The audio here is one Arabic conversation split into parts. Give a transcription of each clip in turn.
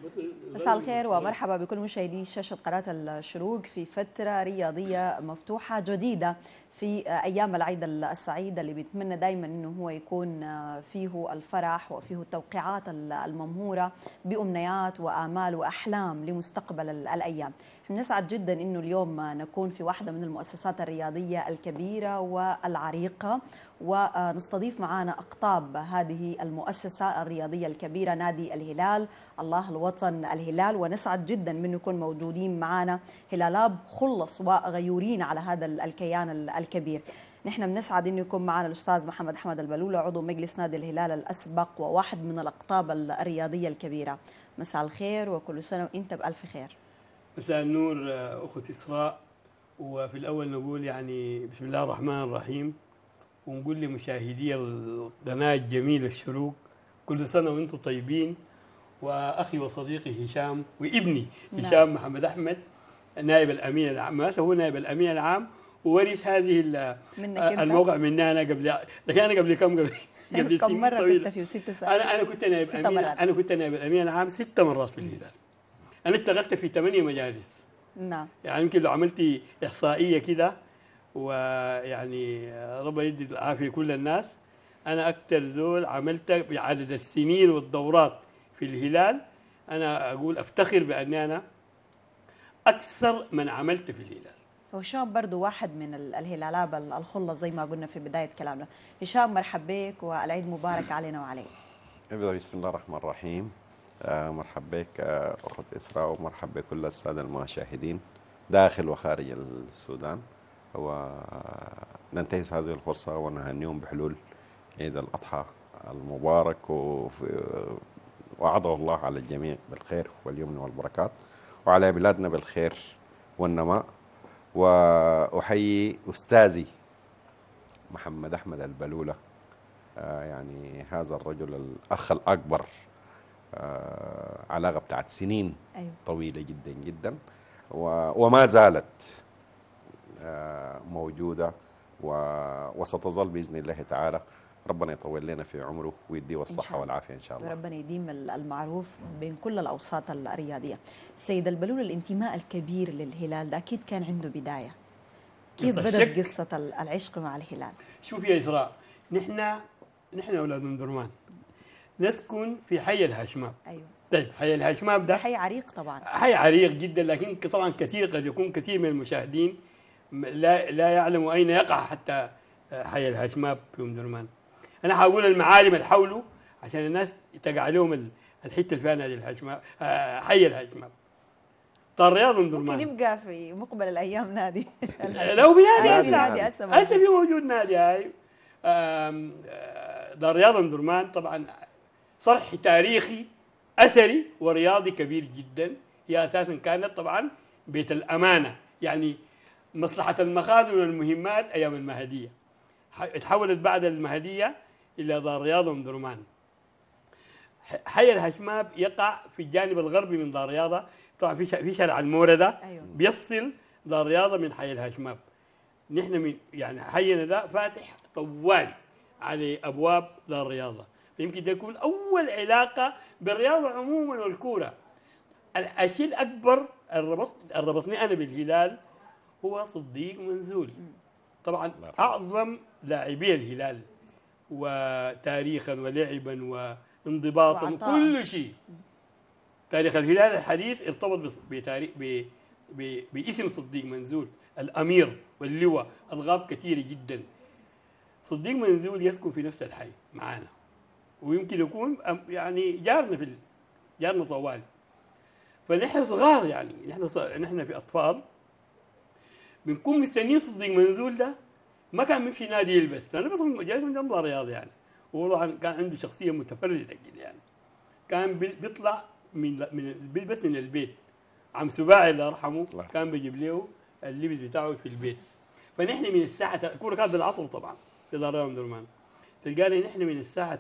مساء الخير ومرحبا بكل مشاهدي شاشة قناة الشروق في فترة رياضية مفتوحة جديدة في أيام العيد السعيد اللي بيتمنى دائما أنه هو يكون فيه الفرح وفيه التوقيعات الممهورة بأمنيات وآمال وأحلام لمستقبل الأيام. نسعد جدا أنه اليوم نكون في واحدة من المؤسسات الرياضية الكبيرة والعريقة، ونستضيف معنا أقطاب هذه المؤسسة الرياضية الكبيرة نادي الهلال، الله الوطن الهلال. ونسعد جدا من نكون موجودين معنا هلالاب خلص وغيورين على هذا الكيان الكبير. نحن بنسعد انه يكون معنا الاستاذ محمد احمد البلولة، عضو مجلس نادي الهلال الاسبق وواحد من الاقطاب الرياضيه الكبيره. مساء الخير وكل سنه وانت بالف خير. مساء النور اخت اسراء. وفي الاول نقول يعني بسم الله الرحمن الرحيم، ونقول لمشاهدي القناه الجميله الشروق كل سنه وانتم طيبين. واخي وصديقي هشام وابني هشام محمد احمد نائب الامين العام، ما هو نائب الامين العام وورث هذه الموقع مني انا قبل، لكن انا قبل كم مره كنت فيه؟ 6 سنوات. انا كنت نائب امين، انا كنت نائب الامين العام 6 مرات في الهلال. انا اشتغلت في 8 مجالس. نعم. يعني يمكن لو عملتي احصائيه كده، ويعني ربنا يدي العافيه كل الناس، انا اكثر زول عملت بعدد السنين والدورات في الهلال. انا اقول افتخر باني انا اكثر من عملت في الهلال. وهشام برضو واحد من الهلالاب الخلة زي ما قلنا في بداية كلامنا. هشام مرحب بك والعيد مبارك علينا وعليك. بسم الله الرحمن الرحيم. مرحب بك أخت إسراء، ومرحب بكل السادة المشاهدين داخل وخارج السودان. وننتهز هذه الفرصة ونهنيهم بحلول عيد الأضحى المبارك، وعظه الله على الجميع بالخير واليمن والبركات، وعلى بلادنا بالخير والنماء. وأحيي أستاذي محمد أحمد البلولة، يعني هذا الرجل الأخ الأكبر، علاقة بتاعت سنين طويلة جدا جدا، وما زالت موجودة وستظل بإذن الله تعالى. ربنا يطول لنا في عمره ويديه الصحة والعافية إن شاء الله. ربنا يديم المعروف بين كل الأوساط الرياضية. سيد البلول، الانتماء الكبير للهلال ده أكيد كان عنده بداية. كيف بدأت قصة العشق مع الهلال؟ شوف يا إسراء، نحن أولاد أم درمان نسكن في حي الهاشماب. أيوه. طيب حي الهاشماب ده حي عريق طبعا، حي عريق جدا، لكن طبعا قد يكون كثير من المشاهدين لا يعلموا أين يقع حتى حي الهاشماب في أم درمان. أنا حقول المعالم اللي حوله عشان الناس تقع لهم الحتة اللي فيها نادي الهاشماب، حي الهاشماب. طار رياض أم درمان ممكن يبقى في مقبل الأيام نادي لو بنادي هسه في موجود نادي هاي. دار رياض أم درمان طبعا صرح تاريخي أثري ورياضي كبير جدا. هي أساسا كانت طبعا بيت الأمانة، يعني مصلحة المخازن والمهمات أيام المهدية. اتحولت بعد المهدية إلى دار رياض أم درمان. حي الهاشماب يقع في الجانب الغربي من دار رياضة، طبعا في شارع الموردة. أيوة. بيفصل دار رياضة من حي الهاشماب. نحن من يعني حينا ده فاتح طوالي على أبواب دار رياضة، فيمكن ده يكون أول علاقة بالرياضة عموما والكورة. الشيء الأكبر الربطني أنا بالهلال هو صديق منزول، طبعا أعظم لاعبي الهلال وتاريخا ولعبا وانضباطا وكل شيء. تاريخ الهلال الحديث ارتبط باسم صديق منزول، الأمير واللواء، ألقاب كثيرة جدا. صديق منزول يسكن في نفس الحي معنا، ويمكن يكون يعني جارنا طوال. فنحن صغار، يعني نحن في أطفال بنكون مستنيين صديق منزول ده. ما كان بيمشي نادي يلبس، لأنه بس جاي من جنب رياض يعني. وطبعا كان عنده شخصية متفردة كده يعني. كان بيطلع بيلبس من البيت. عم سباعي الله يرحمه كان بيجيب له اللبس بتاعه في البيت. فنحن من الساعة الكورة كانت بالعصر طبعا في دار رياض أم درمان. تلقاني نحن من الساعة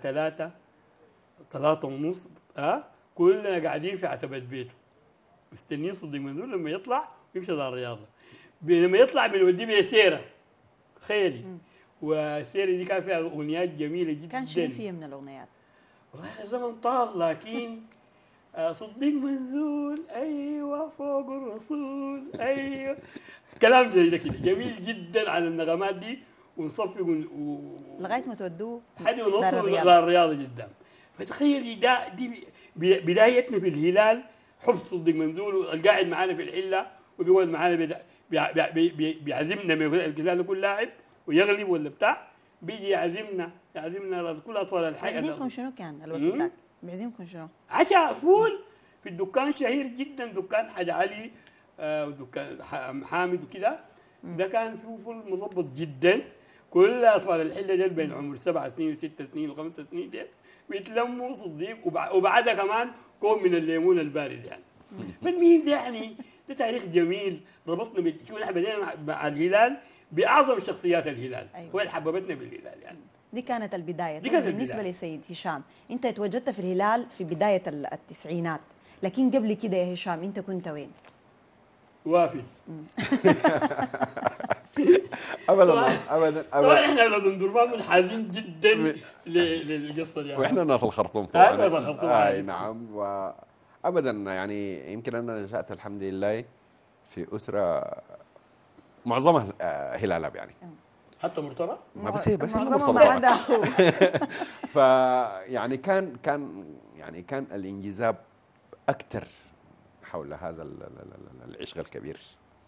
3:30 كلنا قاعدين في عتبة بيته مستنيين صديق منزول لما يطلع ويمشي دار الرياضة. لما يطلع بنوديه بسيرة خيلي، والسيرة دي كان فيها أغنيات جميلة جدا. كان شنو فيه من الأغنيات؟ والله الزمن طال، لكن صديق منزول ايوه فوق الرسول ايوه كلام زي ده كده جميل جدا على النغمات دي ونصفق لغايه ما تودوه حد دار ونوصل الرياضة. للرياضه قدام. فتخيلي دي بدايتنا في الهلال حب صديق منزول القاعد معانا في الحله وبيقعد معانا بيعزمنا من الهلال يكون لاعب ويغلب ولا بتاع بيجي يعزمنا كل اطفال الحي. بيعزمكم شنو كان الوقت ذاك؟ بيعزمكم شنو؟ عشاء فول في الدكان شهير جدا دكان حاج علي ودكان حامد وكده. ده كان فيه فول مظبط جدا. كل اطفال الحله ديل بين عمر 7 سنين و6 سنين و5 سنين ديل بيتلموا صديق وبعدها كمان كوم من الليمون البارد يعني. فالمهم ده يعني ده تاريخ جميل ربطنا شو نحن بدينا مع الهلال باعظم شخصيات الهلال. أيوة. هو اللي حببتنا بالهلال يعني. دي كانت البداية. دي كانت بالنسبة البداية. لسيد هشام، أنت اتوجدت في الهلال في بداية التسعينات، لكن قبل كده يا هشام أنت كنت وين؟ وافد. ابدا ابدا طبعا ابدا. احنا لدن دربان منحازين جدا للقصه دي. واحنا ناس الخرطوم طبعا. ناس الخرطوم. اي نعم. وابدا يعني يمكن انا نشات الحمد لله في اسره معظمها هلالب يعني. حتى مرتضى. ما بس هي بس أنا معظمهم مرتضى. ما عدا أخوه. فيعني كان الانجذاب اكثر حول هذا العشق الكبير.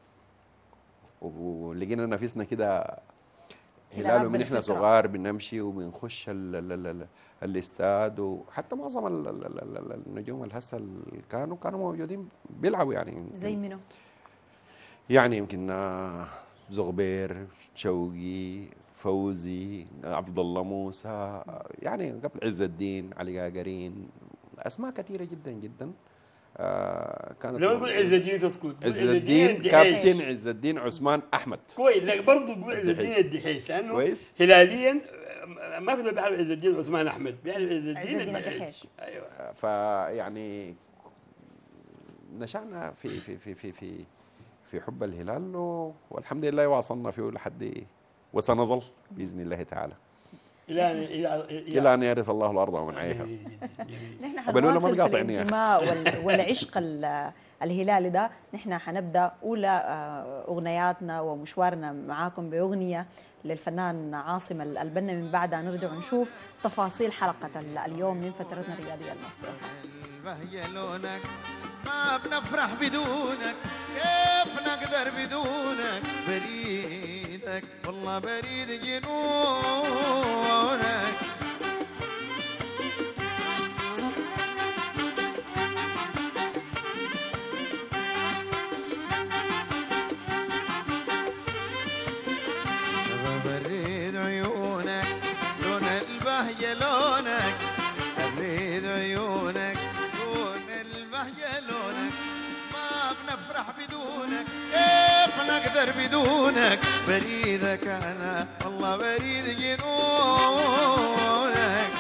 ولقينا نفسنا كده هلال ومن احنا بالفطرة. صغار بنمشي وبنخش الاستاد. وحتى معظم النجوم اللي هسه كانوا موجودين بيلعبوا يعني. زي منو؟ يعني يمكن زغبير، شوقي، فوزي، عبد الله موسى، يعني قبل عز الدين، علي قاقرين، اسماء كثيره جدا جدا. كانت لما تقول عز الدين تسكت. عز الدين كابتن عز الدين عثمان احمد. كويس. لكن برضه تقول عز الدين الدحيش لانه كويس. هلاليا ما في بيعرف عز الدين عثمان احمد، بيعرف عز الدين الدحيش. ايوه. فيعني نشأنا في حب الهلال والحمد لله واصلنا فيه لحد وسنظل باذن الله تعالى الى ان يرث الله الارض ومن عليها. نحن بلولا ما حنواصل في تقاطعني يا أخي. الانتماء والعشق الهلالي ده. نحن حنبدا اولى اغنياتنا ومشوارنا معاكم باغنيه للفنان عاصم البنا، من بعدها نرجع نشوف تفاصيل حلقه اليوم من فترتنا الرياضيه المفتوحه. البهجة لونك ما بنفرح بدونك، كيف نقدر بدونك؟ بريدك والله بريد جنونك. بريد عيونك لون البهجة لونك، بريد عيونك لون البهجة لونك، ما بنفرح بدونك، كيف نقدر بدونك؟ بريدك أنا والله بريد جنونك.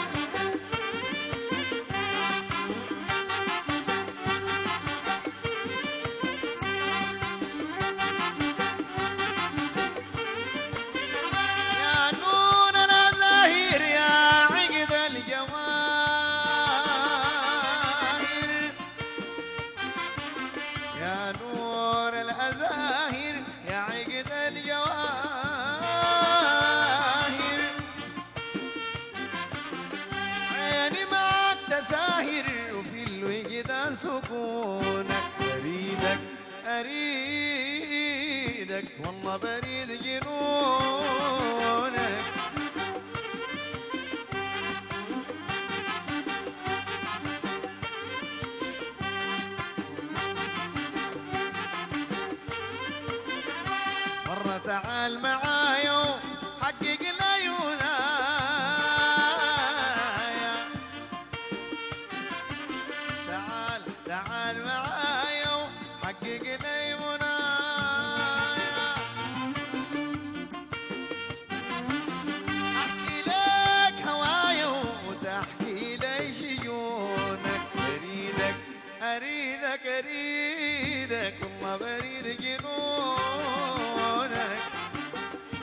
يا نور أنا زاهر يا عقد الجواهر، يا نور الأزاهر يا عقد الجواهر، عيني معك تساهر وفي الوجدان سكونك، بريدك أريدك والله بريد جنونك. مرة تعال معايا وحقق العيونا، تعال معايا وحقق العيونا، احكي لك هوايا وتحكي لي شجونك، بريدك اريدك اريدك والله بريد جنونك.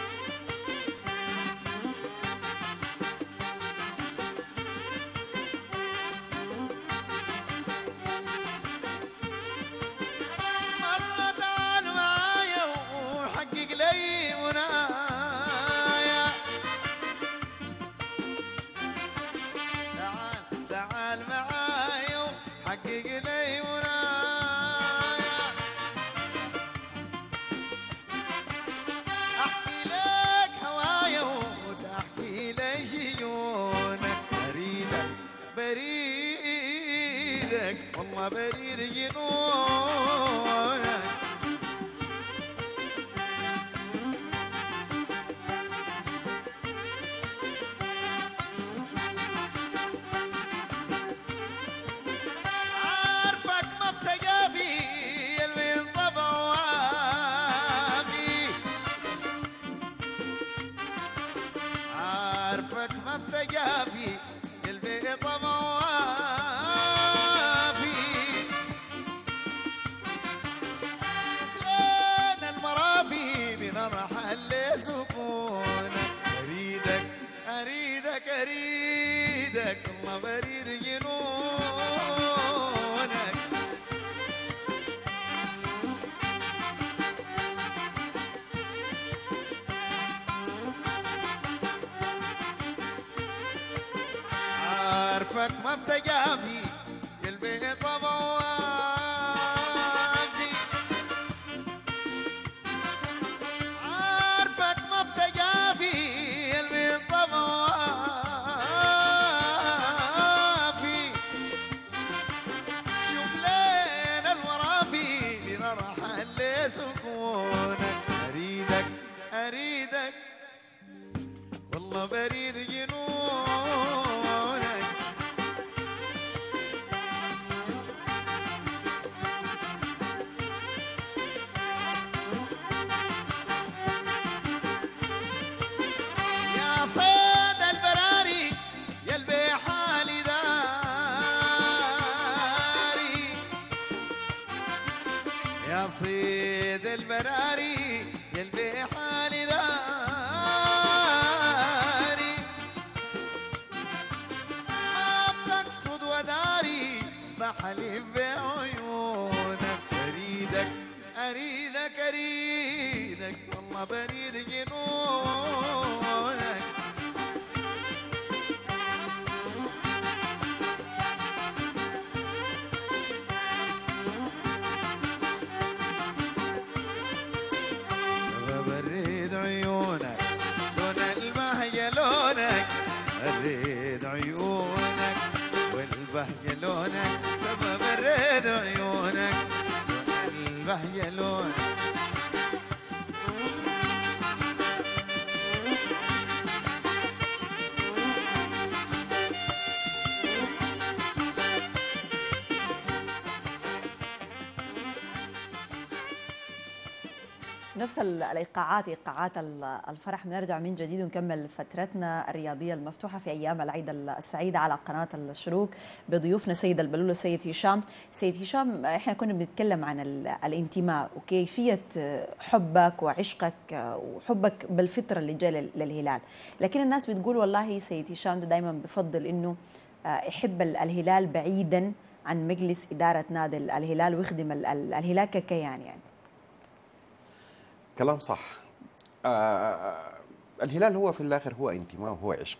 والله بريد جنونك. عارفك ما بتجافي اللي انطبع وافي، عارفك ما بتجافي اللي طبع وافي. فين المرافي بنرحل لسكونك، اريدك اريدك اريدك والله بريد جنونك. عارفك ما بتجافي قلبي طبع وافي، عارفك ما بتجافي قلبي طبع وافي. شوف لين الورافي لنرحل لسكونك، اريدك اريدك والله بريد جنونك. يا صيد البراري يلبي حالي داري، يا صيد البراري يلبي حالي داري. ما بتقصد وداري بحلف بعيونك، اريدك اريدك اريدك والله بريد جنونك. سبب الريد عيونك لون البهجة لونك، الريد عيونك والبهجة لونك، سبب الريد عيونك لون البهجة لونك. نفس الايقاعات، ايقاعات الفرح، بنرجع من جديد ونكمل فترتنا الرياضيه المفتوحه في ايام العيد السعيد على قناه الشروق بضيوفنا سيد البلول وسيد هشام. سيد هشام، احنا كنا بنتكلم عن الانتماء وكيفيه حبك وعشقك وحبك بالفطره اللي جاي للهلال، لكن الناس بتقول والله سيد هشام ده دائما بفضل انه يحب الهلال بعيدا عن مجلس اداره نادي الهلال ويخدم الهلال ككيان يعني. كلام صح. الهلال هو في الاخر هو انتماء وهو عشق.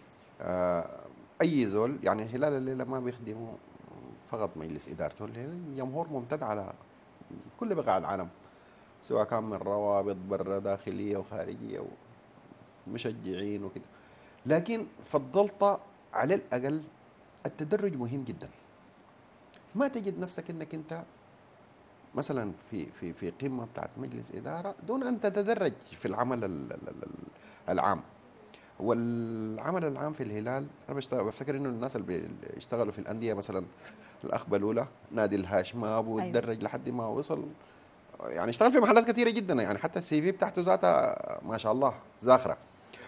اي زول يعني الهلال الليله ما بيخدمه فقط مجلس ادارته، الجمهور ممتد على كل بقاع العالم، سواء كان من روابط برا داخليه وخارجيه ومشجعين وكده. لكن فضلت على الاقل التدرج مهم جدا. ما تجد نفسك انك انت مثلا في قمه بتاعت مجلس اداره دون ان تتدرج في العمل العام. والعمل العام في الهلال انا بفتكر انه الناس اللي بيشتغلوا في الانديه مثلا الاخ بلوله نادي الهاشماب وتدرج لحد ما وصل، يعني اشتغل في محلات كثيره جدا، يعني حتى السي في بتاعته ذاتها ما شاء الله زاخره.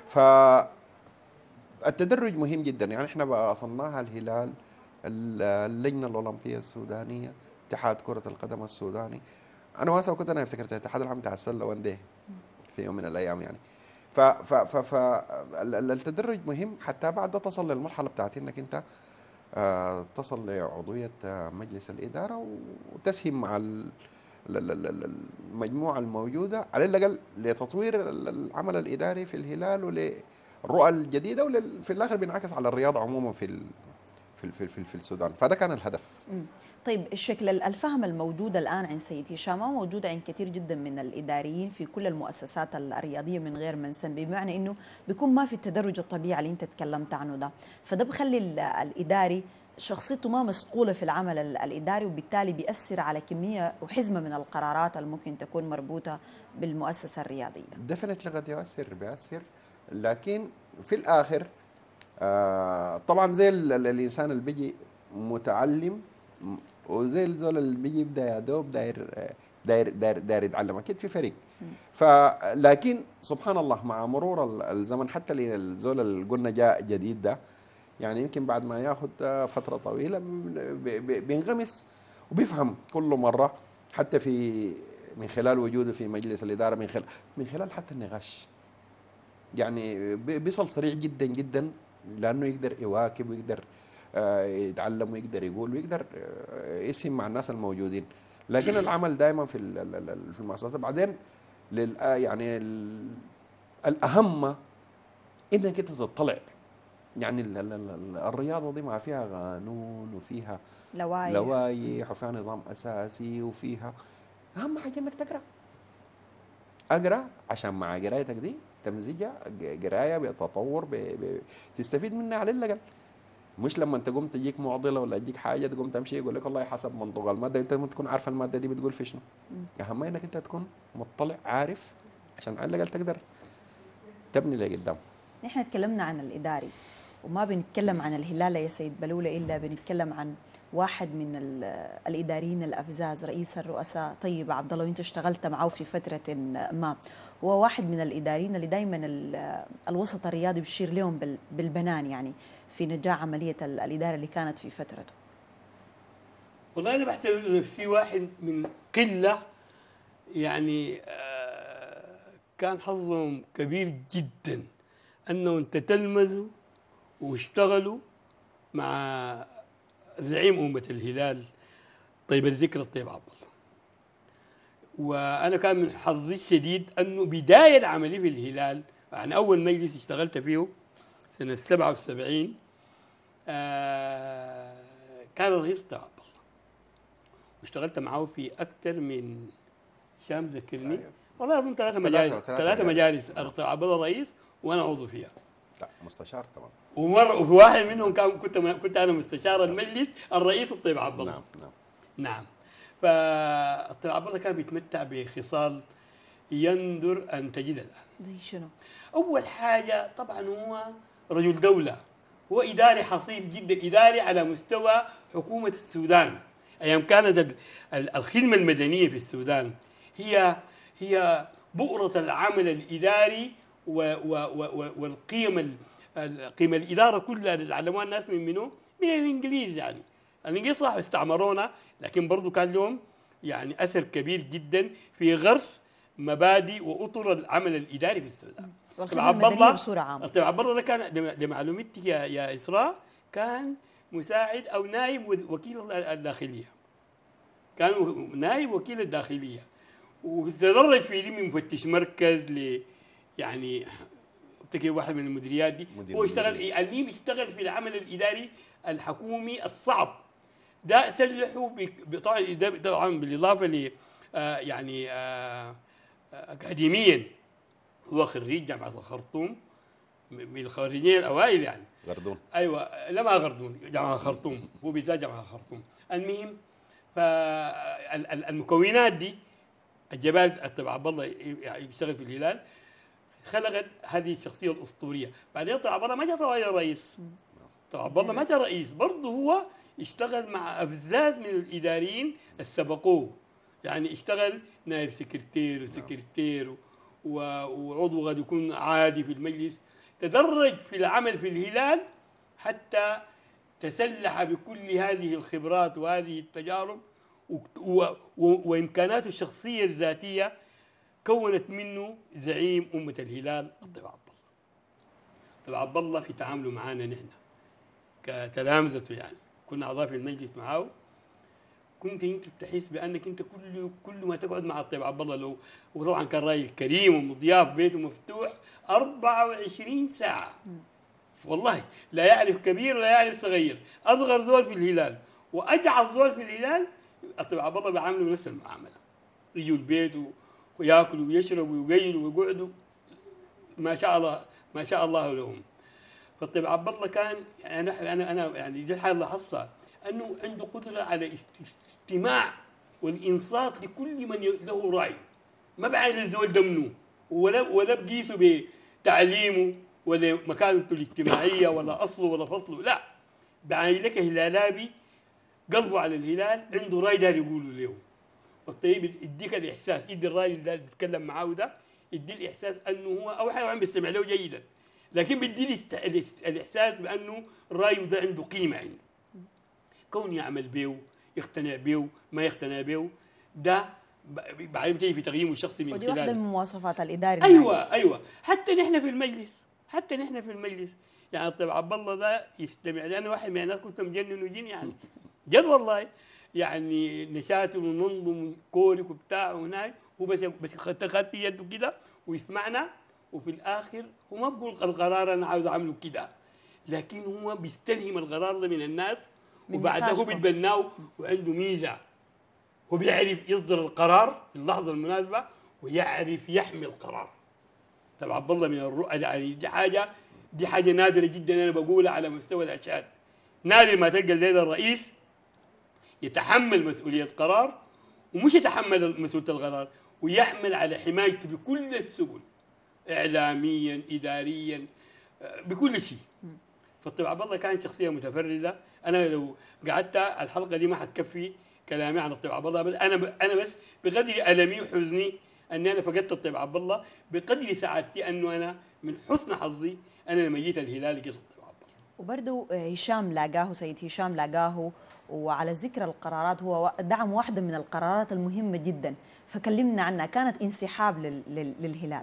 فالتدرج مهم جدا. يعني احنا وصلناها الهلال، اللجنه الاولمبيه السودانيه، اتحاد كرة القدم السوداني. أنا واسع كنت أنا افتكرت الاتحاد العام بتاع السلة وان دي في يوم من الأيام يعني. فالتدرج مهم حتى بعد ده تصل للمرحلة بتاعت إنك أنت تصل لعضوية مجلس الإدارة وتسهم مع المجموعة الموجودة على الأقل لتطوير العمل الإداري في الهلال وللرؤى الجديدة، وفي الآخر بينعكس على الرياضة عموما في في السودان، فده كان الهدف. طيب الشكل الفهم الموجود الآن عند سيد هشام موجود عند كثير جدا من الإداريين في كل المؤسسات الرياضية من غير منسن، بمعنى إنه بيكون ما في التدرج الطبيعي اللي أنت تكلمت عنه ده، فده بخلي الإداري شخصيته ما مسؤولة في العمل الإداري، وبالتالي بيأثر على كمية وحزمة من القرارات اللي ممكن تكون مربوطة بالمؤسسة الرياضية. دفنتلي قد بيأثر، لكن في الآخر طبعا زي الإنسان اللي بيجي متعلم وزي الزول اللي بيجي يبدا يا دوب داير يتعلم، اكيد في فريق. فلكن سبحان الله مع مرور الزمن حتى الزول اللي قلنا جاء جديد ده، يعني يمكن بعد ما ياخذ فتره طويله بينغمس وبيفهم كل مره، حتى في من خلال وجوده في مجلس الاداره، من خلال حتى النقاش، يعني بيصل سريع جدا جدا، لانه يقدر يواكب ويقدر يتعلم ويقدر يقول ويقدر يسهم مع الناس الموجودين. لكن العمل دائما في المؤسسه بعدين يعني الاهم انك انت تطلع، يعني الرياضه دي ما فيها قانون وفيها لوائح وفيها نظام اساسي، وفيها اهم حاجه انك اقرا عشان مع قرايتك دي تمزجها قرايه بتطور تستفيد منها على الاقل. مش لما انت قمت تجيك معضله ولا تجيك حاجه تقوم تمشي يقول لك والله حسب منطوق الماده، انت تكون عارف الماده دي بتقول في شنو. اهم انك انت تكون مطلع عارف عشان على الاقل تقدر تبني لقدام. نحن تكلمنا عن الاداري وما بنتكلم عن الهلال يا سيد بلوله، الا بنتكلم عن واحد من الاداريين الافزاز، رئيس الرؤساء طيب عبد الله، وانت اشتغلت معه في فتره ما، هو واحد من الاداريين اللي دائما الوسط الرياضي بيشير لهم بالبنان يعني في نجاح عمليه الاداره اللي كانت في فترته. والله انا بعتبر نفسي واحد من قله، يعني كان حظهم كبير جدا انهم تتلمذوا واشتغلوا مع زعيم أمة الهلال طيب الذكر الطيب عبد الله. وأنا كان من حظي الشديد أنه بداية عملي في الهلال، يعني أول مجلس اشتغلت فيه سنة 77 كان الرئيس طيب عبد الله، واشتغلت معه في أكثر من هشام ذكرني والله أظن ثلاثة مجالس طيب عبد الله رئيس وأنا عضو فيها. لا مستشار طبعا. وفي واحد منهم كنت انا مستشار المجلس الرئيس الطيب عبد الله. نعم. فالطيب عبد الله كان بيتمتع بخصال يندر ان تجد الان. زي شنو؟ اول حاجه طبعا هو رجل دوله، هو اداري حصيف جدا، اداري على مستوى حكومه السودان. ايام كانت الخدمه المدنيه في السودان هي بؤره العمل الاداري والقيم قيم الاداره كلها اللي علموها الناس من منو؟ من الانجليز. يعني الانجليز صح استعمرونا، لكن برضو كان لهم يعني اثر كبير جدا في غرس مبادئ واطر العمل الاداري في السودان. والخدمه المدنيه بصوره عامه. طيب عبد الله ده كان لمعلومتك يا اسراء كان مساعد او نائب وكيل الداخليه. كان نائب وكيل الداخليه، وتدرج في دي من مفتش مركز يعني افتكر واحد من المديريات دي هو اشتغل الميم اشتغل في العمل الاداري الحكومي الصعب ده، سلحوا طبعا بالاضافه ل يعني اكاديميا هو خريج جامعه الخرطوم من الخريجين الاوائل يعني. غردون. ايوه لا ما غردون، جامعه الخرطوم، هو بالذات جامعه الخرطوم. المهم فالمكونات دي الجبال الطيب عبد الله يشتغل في الهلال خلقت هذه الشخصيه الاسطوريه. بعدين طيب عبد الله ما جاء طوال رئيس، طيب عبد الله ما جاء رئيس، برضه هو اشتغل مع افزاز من الاداريين السبقوه، يعني اشتغل نائب سكرتير وسكرتير وعضو قد يكون عادي في المجلس، تدرج في العمل في الهلال حتى تسلح بكل هذه الخبرات وهذه التجارب وامكاناته الشخصيه الذاتيه، كونت منه زعيم أمة الهلال الطيب عبد الله. الطيب عبد الله في تعامله معنا نحن كتلامذته، يعني كنا أعضاء في المجلس معه، كنت انت تحس بانك انت كل ما تقعد مع الطيب عبد الله وطبعا كان راجل كريم ومضياف، بيته مفتوح 24 ساعه والله لا يعرف كبير ولا يعرف صغير، اصغر زول في الهلال واجعل زول في الهلال الطيب عبد الله بيعاملوا نفس المعامله، يجوا البيت وياكلوا ويشربوا ويقيلوا ويقعدوا ما شاء الله ما شاء الله لهم. فالطيب عبد الله كان يعني انا يعني دي الحاجه اللي لاحظتها انه عنده قدره على استماع والانصات لكل من له راي، ما بعين الزول ده منه ولا بقيسه بتعليمه ولا مكانته الاجتماعيه ولا اصله ولا فصله، لا بعين لك هلالابي قلبه على الهلال عنده راي دار يقوله له. والطيب يديك الاحساس، يدي الراي اللي بيتكلم معاه ده يدي الاحساس انه هو اول حاجه عم بيستمع له جيدا، لكن بيدي الاحساس بانه رايه ده عنده قيمه عنده. كون يعمل به يقتنع به ما يقتنع به ده بعدين بتيجي في تقييمه الشخصي من ودي خلاله. واحده من مواصفات الاداري. ايوه حتى نحن في المجلس يعني الطيب عبد الله ده يستمع لي. انا واحد من الناس كنت مجنن وجين يعني جد والله، يعني نشاطر وننظم كورك وبتاع وهناك هو بس خدت يده كده ويسمعنا، وفي الاخر هو ما بقول القرار انا عاوز اعمله كده، لكن هو بيستلهم القرار ده من الناس وبعدها هو بيتبناه وعنده ميزه، هو بيعرف يصدر القرار في اللحظه المناسبه ويعرف يحمي القرار. طبعا عبد الله من الرؤى يعني دي حاجه نادره جدا انا بقولها على مستوى الاشهاد. نادر ما تلقى الليله الرئيس يتحمل مسؤوليه قرار، ومش يتحمل مسؤوليه القرار ويعمل على حمايته بكل السبل، اعلاميا اداريا بكل شيء. فالطيب عبد الله كان شخصيه متفرده. انا لو قعدت الحلقه دي ما حتكفي كلامي عن الطيب عبد الله، بس انا بس بقدر المي وحزني اني انا فقدت الطيب عبد الله، بقدر سعادتي انه انا من حسن حظي انا لما جيت الهلال لقيت الطيب عبد الله. وبرضه هشام لاقاه، سيد هشام لاقاه، وعلى ذكر القرارات هو دعم واحده من القرارات المهمه جدا، فكلمنا عنها، كانت انسحاب للهلال.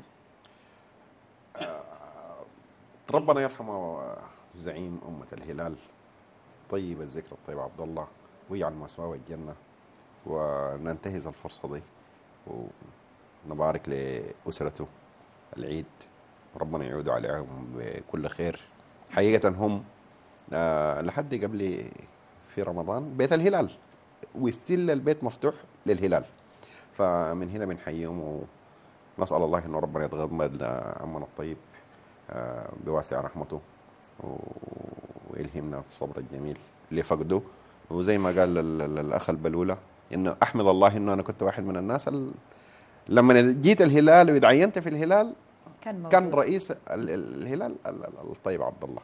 ربنا يرحمه زعيم أمة الهلال طيب الذكر الطيب عبد الله ويجعل مسواه الجنة، وننتهز الفرصة دي ونبارك لأسرته العيد، ربنا يعود عليهم بكل خير. حقيقة هم لحد قبل في رمضان بيت الهلال وستيل البيت مفتوح للهلال، فمن هنا بنحييهم ونسأل الله إنه ربنا يتغمد عمنا الطيب بواسع رحمته ويلهمنا الصبر الجميل اللي فقده. وزي ما قال الأخ البلولة إنه أحمد الله إنه أنا كنت واحد من الناس لما جيت الهلال وتعينت في الهلال كان رئيس الهلال الطيب عبد الله.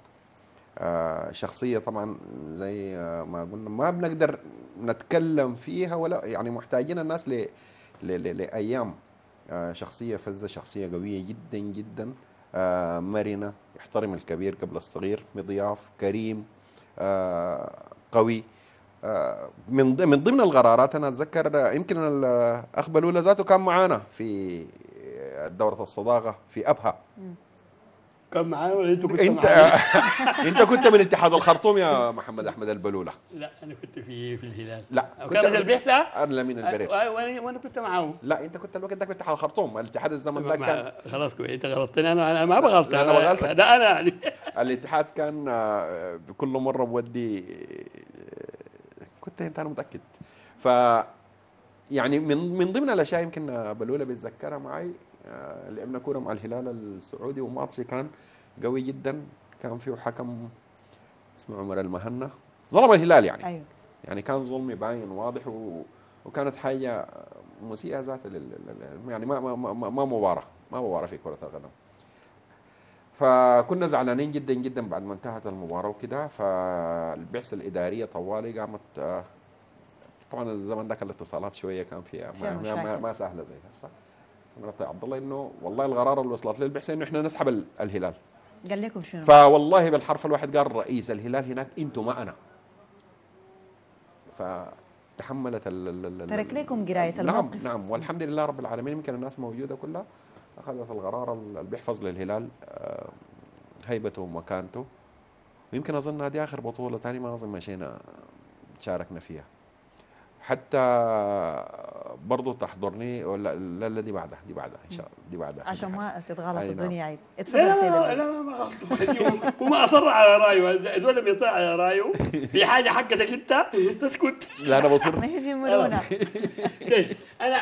شخصية طبعا زي ما قلنا ما بنقدر نتكلم فيها ولا يعني محتاجين الناس لأيام. شخصية فزة، شخصية قوية جدا جدا، مرنة، يحترم الكبير قبل الصغير، مضياف، كريم، قوي. من ضمن القرارات انا اتذكر يمكن الاخ بلوله ذاته كان معانا في دوره الصداقه في ابها. كان معانا ولا انت كنت معانا؟ انت كنت من اتحاد الخرطوم يا محمد احمد البلوله. لا انا كنت في الهلال. لا كانت البعثه انا من البريد. وانا كنت معاهم. لا انت كنت الوقت ده في اتحاد الخرطوم، الاتحاد الزمن ده كان خلاص كويس. انت غلطتني، انا ما بغلط. انا بغلطك. ده انا يعني الاتحاد كان بكل مره بودي كنت انا متاكد. ف يعني من ضمن الاشياء يمكن بلوله بيتذكرها معي، لعبنا كوره مع الهلال السعودي وماتش كان قوي جدا، كان فيه حكم اسمه عمر المهنا ظلم الهلال يعني. أيوه. يعني كان ظلم باين واضح وكانت حاجه مسيئه ذات يعني ما مباراه في كره القدم. فكنا زعلانين جدا جدا بعد ما انتهت المباراه وكده. فالبعثه الاداريه طوالي قامت، طبعا الزمن ده كان الاتصالات شويه كان فيها ما سهله زي هسه. قلت عبد الله انه والله القرار اللي وصلت له البعثه انه احنا نسحب الهلال. قال لكم شنو؟ فوالله بالحرف الواحد قال رئيس الهلال هناك انتم معنا. فتحملت ترك لكم قرايه الموقف. نعم والحمد لله رب العالمين. يمكن الناس موجوده كلها اخذت القرار اللي بيحفظ للهلال هيبته ومكانته. ويمكن اظن هذه اخر بطوله ثاني ما اظن مشينا شاركنا فيها. حتى برضه تحضرني ولا لا؟ لا دي بعدها ان شاء الله، دي بعدها عشان ما تتغلط أي نعم. الدنيا عيد. لا اتفضل سيدي لا لا ما غلط. هو ما اصر على رايه، الزول لما يصر على رايه في حاجه حقتك انت تسكت. لا انا بصر. ما هي في مرونه. طيب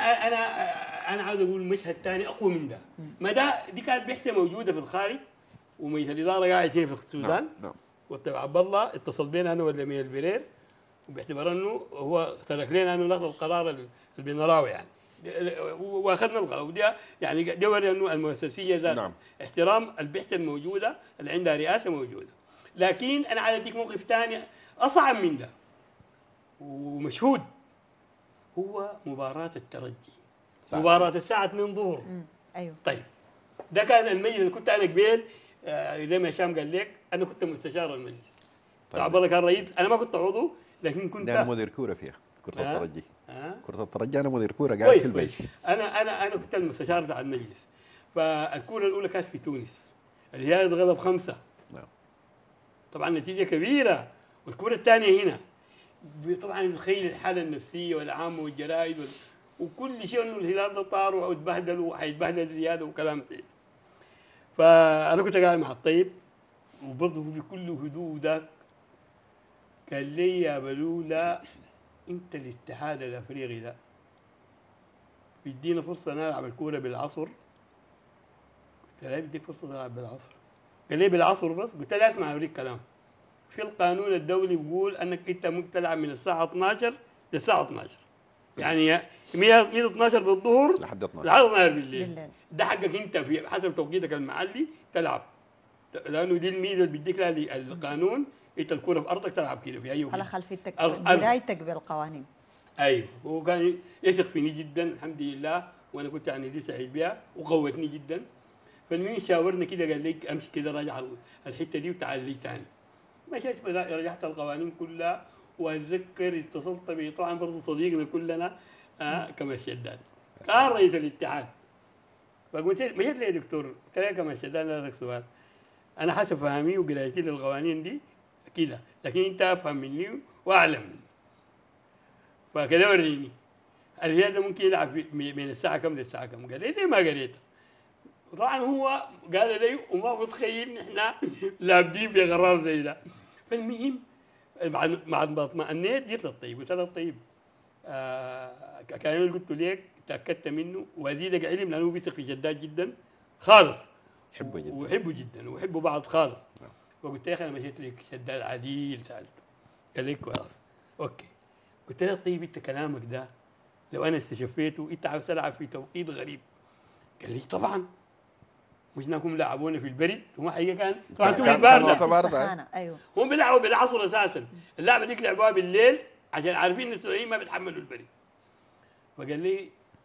انا عاوز اقول مشهد ثاني اقوى من ده. ما ده دي كانت بحثه موجوده في الخارج، ومجلس الاداره قاعد هنا في السودان. نعم. والتبع عبد الله اتصل بينا انا ولا من البرير، وباعتبار انه هو ترك لنا انه ناخذ القرار اللي بنراوي يعني، واخذنا القرار. ودي يعني دوري انه المؤسسيه ذات نعم. احترام البحث الموجوده اللي عندها رئاسه موجوده. لكن انا عايز اديك موقف ثاني اصعب من ده ومشهود، هو مباراه الترجي، مباراه الساعه 2 ظهر. ايوه. طيب ده كان المجلس اللي كنت انا قبيل، زي ما هشام قال لك انا كنت مستشار المجلس. طيب. عبد الله كان رئيس، انا ما كنت عضو لكن كنت ده انا مدير كوره فيها كره آه. الترجي. آه. كره الترجي انا مدير كوره قاعد كويس في البيت. كويس. انا كنت المستشار بتاع المجلس. فالكوره الاولى كانت في تونس، الهلال اتغلب 5. نعم. طبعا نتيجه كبيره. والكوره الثانيه هنا طبعا يتخيل الحاله النفسيه والعامه والجرائد وكل شيء، انه الهلال ده طار واتبهدل وحيتبهدل زياده وكلام زي. فانا كنت قاعد مع الطيب، وبرضه بكل هدوء ذاك قال لي يا بلوله انت الاتحاد الافريقي ده بيدينا فرصه نلعب الكوره بالعصر. قلت له بديك فرصه تلعب بالعصر؟ قال لي بالعصر بس؟ قلت له اسمع اوريك كلام. في القانون الدولي بيقول انك انت ممكن تلعب من الساعه 12 للساعه 12، يعني من 12 بالظهر لحد 12 لحد 12 بالليل. ده حقك انت في حسب توقيتك المحلي تلعب، لانه دي الميزه اللي بيديك لها القانون. انت الكوره في ارضك تلعب كده في اي وقت على خلفيتك درايتك بالقوانين. ايوه. هو كان يثق فيني جدا الحمد لله، وانا كنت يعني دي سعيد بها وقوتني جدا. فالمهم شاورنا كده قال لي امشي كده راجع الحته دي وتعال لي ثاني. مشيت رجعت القوانين كلها. واتذكر اتصلت به طبعا برضه صديقنا كلنا كمال الشداد كان رئيس الاتحاد. فقلت مشيت لي يا دكتور، قلت له كمال الشداد اسالك سؤال، انا حسب فهمي وقرايتي للقوانين دي كده، لكن انت افهم مني واعلم مني. فكده وريني الهلال ده ممكن يلعب من الساعه كم للساعه كم؟ قال لي ما قريتها. طبعا هو قال لي وما متخيل نحن لابدين في قرار زي ده. فالمهم بعد ما اطمئنيت جيت للطيب قلت له الطيب كان قلت لك تاكدت منه وازيدك علم لانه بيثق في شداد جدا خالص، يحبه جدا ويحبه جدا ويحبوا بعض خالص. فقلت يا اخي انا مشيت لك شداد عديل سالته. قال لي كويس اوكي. قلت له طيب انت كلامك ده لو انا استشفيته انت عاوز تلعب في توقيت غريب. قال لي طبعا مش انكم لعبونا في البرد، هم حقيقه كان طبعا تونس بارده. ايوه هم بيلعبوا بالعصر اساسا، اللعبه ديك لعبوها بالليل عشان عارفين ان السوريين ما بيتحملوا البرد. فقال لي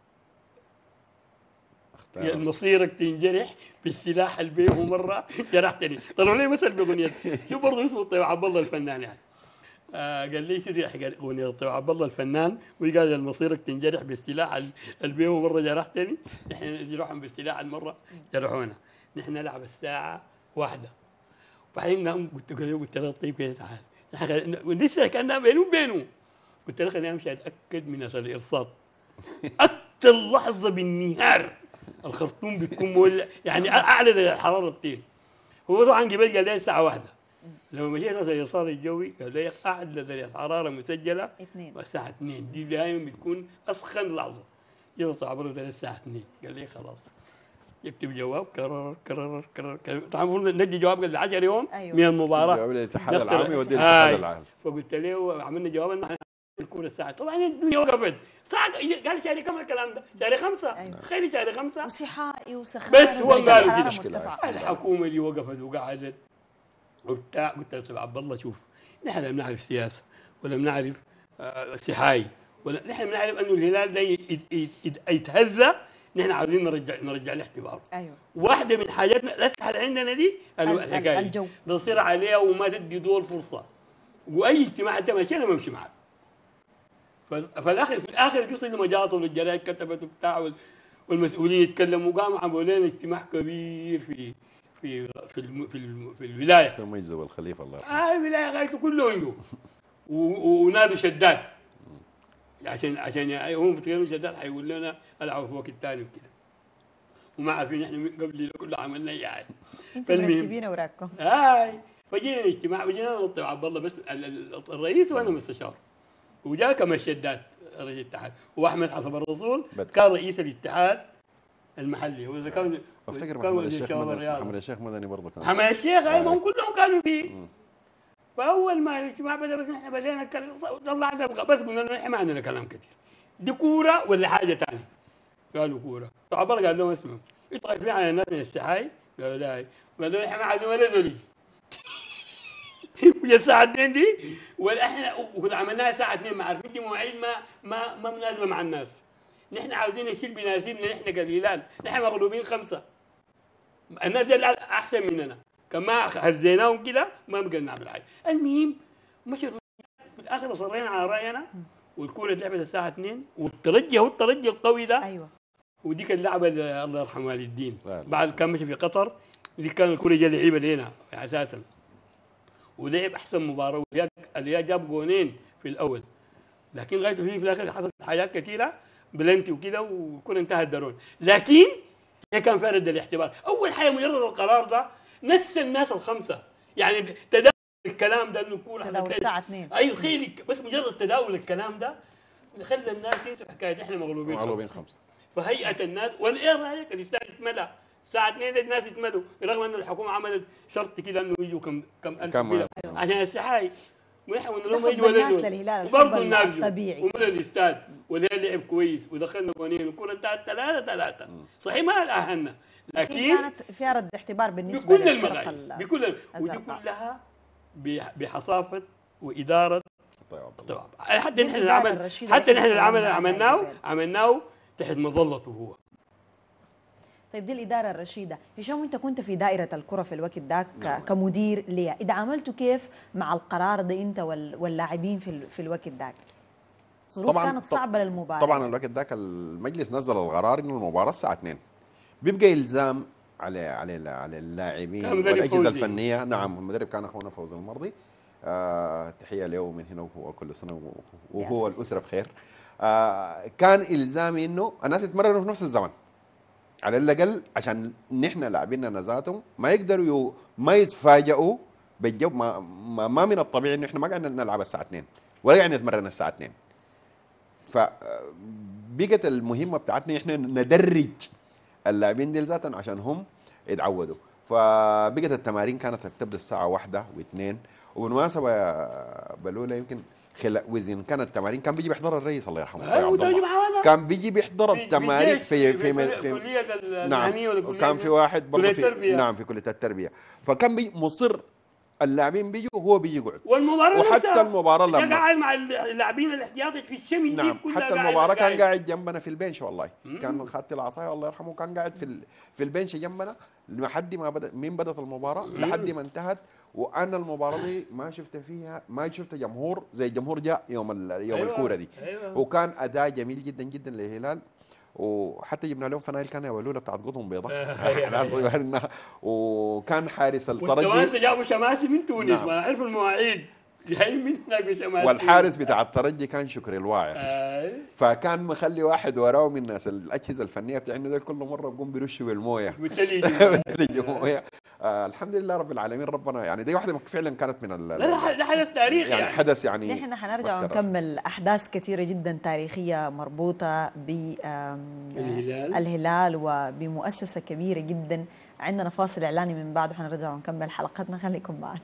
مصيرك تنجرح بالسلاح البيه مره جرحتني. طلعوا لي مثل باغنيه شو برضه اسمه الطيب عبد الله الفنان يعني. قال لي شو دي اغنيه الطيب عبد الله الفنان، وقال مصيرك تنجرح بالسلاح البيه مره جرحتني. نحن جرحهم بالسلاح المره جرحونا. نحن نلعب الساعه 1 وبعدين قلت له طيب كده تعال ولسه كان بينه وبينه. قلت له خليني امشي اتاكد من اثر الارصاد. اكثر لحظه بالنهار الخرطوم بتكون مولع يعني اعلى درجه الحراره بتين. هو طبعا قبل قال لي الساعه 1 لما مشيت اثر الارصاد الجوي قال لي اعلى درجه حراره مسجله 2 والساعه 2 دي دائما بتكون اسخن لحظه. جيت عبر الساعه 2 قال لي خلاص يكتب جواب كرر طبعا ندي جواب قبل 10 يوم أيوه. من المباراه جواب الاتحاد العالمي ودي الاتحاد العالمي. فقلت له عملنا جواب ان الكوره الساعه طبعا الدنيا وقفت ساعه. قال شهر كم الكلام ده؟ شهر 5. أيوه. تخيلي شهر 5 وصحائي وسخان بس هو قالوا كده مشكلة. الحكومه اللي وقفت وقعدت وبتاع. قلت له عبد الله شوف نحن لا بنعرف سياسه ولا بنعرف صحاي ولا نحن بنعرف انه الهلال ده يتهزى. نحن عاوزين نرجع له اعتباره. ايوه واحده من حاجاتنا الاسهل اللي عندنا دي الحكايه الجو بتصير عليها وما تدي دور فرصه. واي اجتماع انت ماشي انا ما امشي معك. في الاخر قصه لما جاءت والجرايد كتبت وبتاع والمسؤولين يتكلموا قاموا عملوا لنا اجتماع كبير في الولايه. في مجزه والخليفه الله يرحمه. الولايه غايته كله عنده ونادوا شداد عشان هم بيتكلموا شداد حيقول لنا العبوا في وقت ثاني وكده، وما عارفين احنا قبل كله عملنا ايه يعني. انتوا مرتبين اوراقكم. فجينا الاجتماع وجينا نطلع عبد الله بس الرئيس وانا مستشار، وجاء كما الشداد رئيس الاتحاد، واحمد حسب الرسول كان رئيس الاتحاد المحلي، واذا كان افتكر محمد الشيخ مدني برضه كان محمد الشيخ هم كلهم كانوا فيه. فاول ما الاجتماع بدا بس احنا بدينا طلعنا بس قلنا له احنا ما عندنا كلام كثير، دي كوره ولا حاجه ثانيه؟ قالوا كوره. فعبر قال لهم اسمعوا انتوا خايفين على الناس من السحاي؟ قالوا لا. قالوا احنا ما عندنا ولا زول يجي. وجا الساعه 2 دي واحنا وكنا عملناها الساعه 2 ما عارفين دي مواعيد ما مناسبه مع الناس. نحن عاوزين نشيل بناسبنا نحن كالهلال، نحن مغلوبين 5. الناس دي احسن مننا، كما هزيناهم كده ما بقى نعمل حاجه. المهم مشي في الاخر اصرينا على راينا، والكوره لعبت الساعه 2 والترجي هو الترجي القوي ده. ايوه. وديك اللعبه الله يرحمه والد الدين بعد كان مشي في قطر، دي كان الكوره جا لعيبه لينا اساسا، ولعب احسن مباراه، اللي جاب جونين في الاول، لكن لغايه في الاخر حصلت حاجات كثيره بلنتي وكده والكوره انتهت درون. لكن هي كان فيها رد الاعتبار. اول حاجه مجرد القرار ده نسى الناس الخمسه، يعني تداول الكلام ده انه الكوره تداول الساعه 2. ايوه خيري، بس مجرد تداول الكلام ده خلى الناس ينسوا حكايه احنا مغلوبين 5. فهيئه الناس وايه رايك الاستاد اتملى الساعه 2 الناس اتملوا، رغم ان الحكومه عملت شرط كده انه يجوا كم الف عشان السحاي، ونحن قلنا لهم يجوا ولا يجوا، وبرضه الناس طبيعي وملى الاستاد والهلال لعب كويس ودخلنا جونين والكره انتهت 3-3 صحيح ما اهلنا، لكن كانت فيها رد احتبار بالنسبه للفرق ودي كلها بحصافه واداره طبعا. حتى نحن العمل عملناه تحت مظلته هو. طيب دي الإدارة الرشيدة، هشام وأنت كنت في دائرة الكرة في الوقت ذاك كمدير ليها، اتعاملتوا كيف مع القرار ده أنت واللاعبين في الوقت ذاك؟ ظروف كانت صعبة للمباراة. طبعا الوقت ذاك المجلس نزل القرار إنه المباراة الساعة 2 بيبقى إلزام على اللاعبين والأجهزة الفنية. نعم المدرب كان أخونا فوزي المرضي، تحية له من هنا وهو كل سنة وهو الأسرة بخير. كان إلزامي إنه الناس يتمرنوا في نفس الزمن على الأقل عشان نحن لاعبيننا ذاتهم ما يقدروا ما يتفاجئوا بالجو. ما من الطبيعي إنه إحنا ما قاعدين نلعب الساعة 2 ولا قاعدين نتمرن الساعة 2. فبقت المهمة بتاعتنا إحنا ندرج اللاعبين دي ذاتهم عشان هم يتعودوا. فبقت التمارين كانت تبدأ الساعة 1 و2. وبالمناسبة بلولة يمكن وزن كانت التمارين كان بيجي بيحضر الرئيس الله يرحمه، كان بيجي بيحضر التمارين في كلية المهنية ولا وكان في واحد برضه في كلية التربية. فكان مصر اللاعبين بيجوا وهو بيجي يقعد، والمباراة وحتى المباراة لما قاعد مع اللاعبين الاحتياطي في الشمس. نعم حتى المباراة كان قاعد جنبنا في البنش. والله كان خدت العصاية الله يرحمه كان قاعد في البنش جنبنا لحد ما بدأت المباراة لحد ما انتهت. وانا المباراه دي ما شفت جمهور زي الجمهور جاء يوم الكوره دي. وكان اداء جميل جدا جدا للهلال، وحتى جبنا لهم فنايل كان يولوله بتاعت قطن بيضاء. وكان حارس الترجي والتوانسه جابوا شماسي من تونس ما عرفوا المواعيد جايين من هناك بشماسي. والحارس بتاع الترجي كان شكري الواعر. فكان مخلي واحد وراه من الناس الاجهزه الفنيه بتاعنا ده كل مره بيقوم بيرشوا بالمويه بالتلج مويه. الحمد لله رب العالمين ربنا يعني دي واحدة فعلا كانت من لا حدث تاريخي يعني حدث يعني. نحن حنرجع ونكمل أحداث كثيرة جدا تاريخية مربوطة بالهلال وبمؤسسة كبيرة جدا. عندنا فاصل إعلاني من بعده حنرجع ونكمل حلقتنا، خليكم معنا.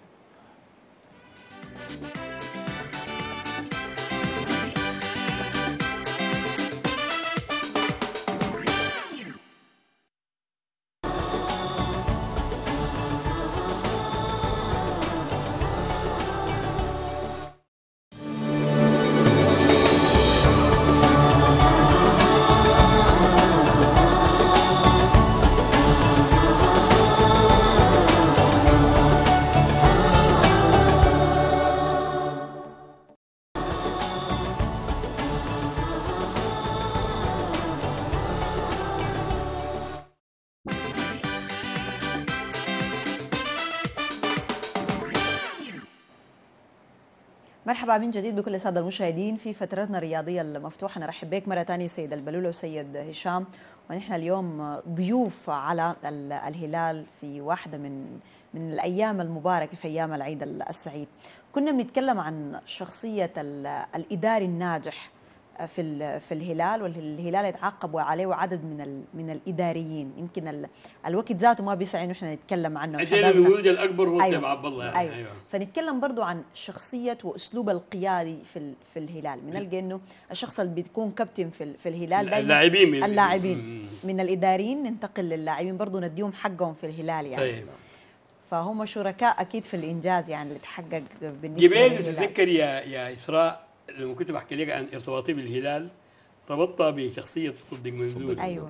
مرحبا من جديد بكل الساده المشاهدين في فترتنا الرياضيه المفتوحه. نرحب بك مره ثانيه سيد البلوله وسيد هشام، ونحن اليوم ضيوف على الهلال في واحده من الايام المباركه في ايام العيد السعيد. كنا بنتكلم عن شخصيه الاداري الناجح في الهلال، والهلال يتعاقب عليه عدد من الاداريين. يمكن الوقت ذاته ما بيسع انه احنا نتكلم عنه. عشان الوجود الاكبر هو أيوة. تبع عبد الله يعني. أيوة. فنتكلم برضو عن شخصيه واسلوب القيادي في الهلال. بنلقى انه الشخص اللي بيكون كابتن في الهلال دائما اللاعبين من الاداريين ننتقل للاعبين برضو نديهم حقهم في الهلال يعني. طيب. فهم شركاء اكيد في الانجاز يعني اللي تحقق بالنسبه جبال تتذكر يا اسراء لما كنت بحكي لك عن ارتباطي بالهلال ربطتها بشخصيه صديق منزول. ايوه.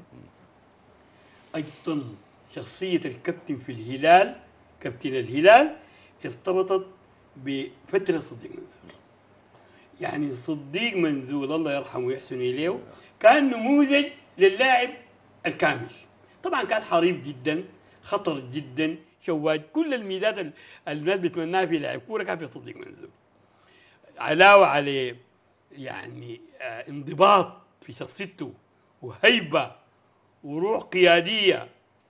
ايضا شخصيه الكابتن في الهلال، كابتن الهلال ارتبطت بفتره صديق منزول. يعني صديق منزول الله يرحمه ويحسن اليه كان نموذج للاعب الكامل. طبعا كان حريف جدا، خطر جدا، شواج، كل الميزات الناس بتمناها في لاعب كوره كان في صديق منزول. علاوه عليه يعني انضباط في شخصيته وهيبه وروح قياديه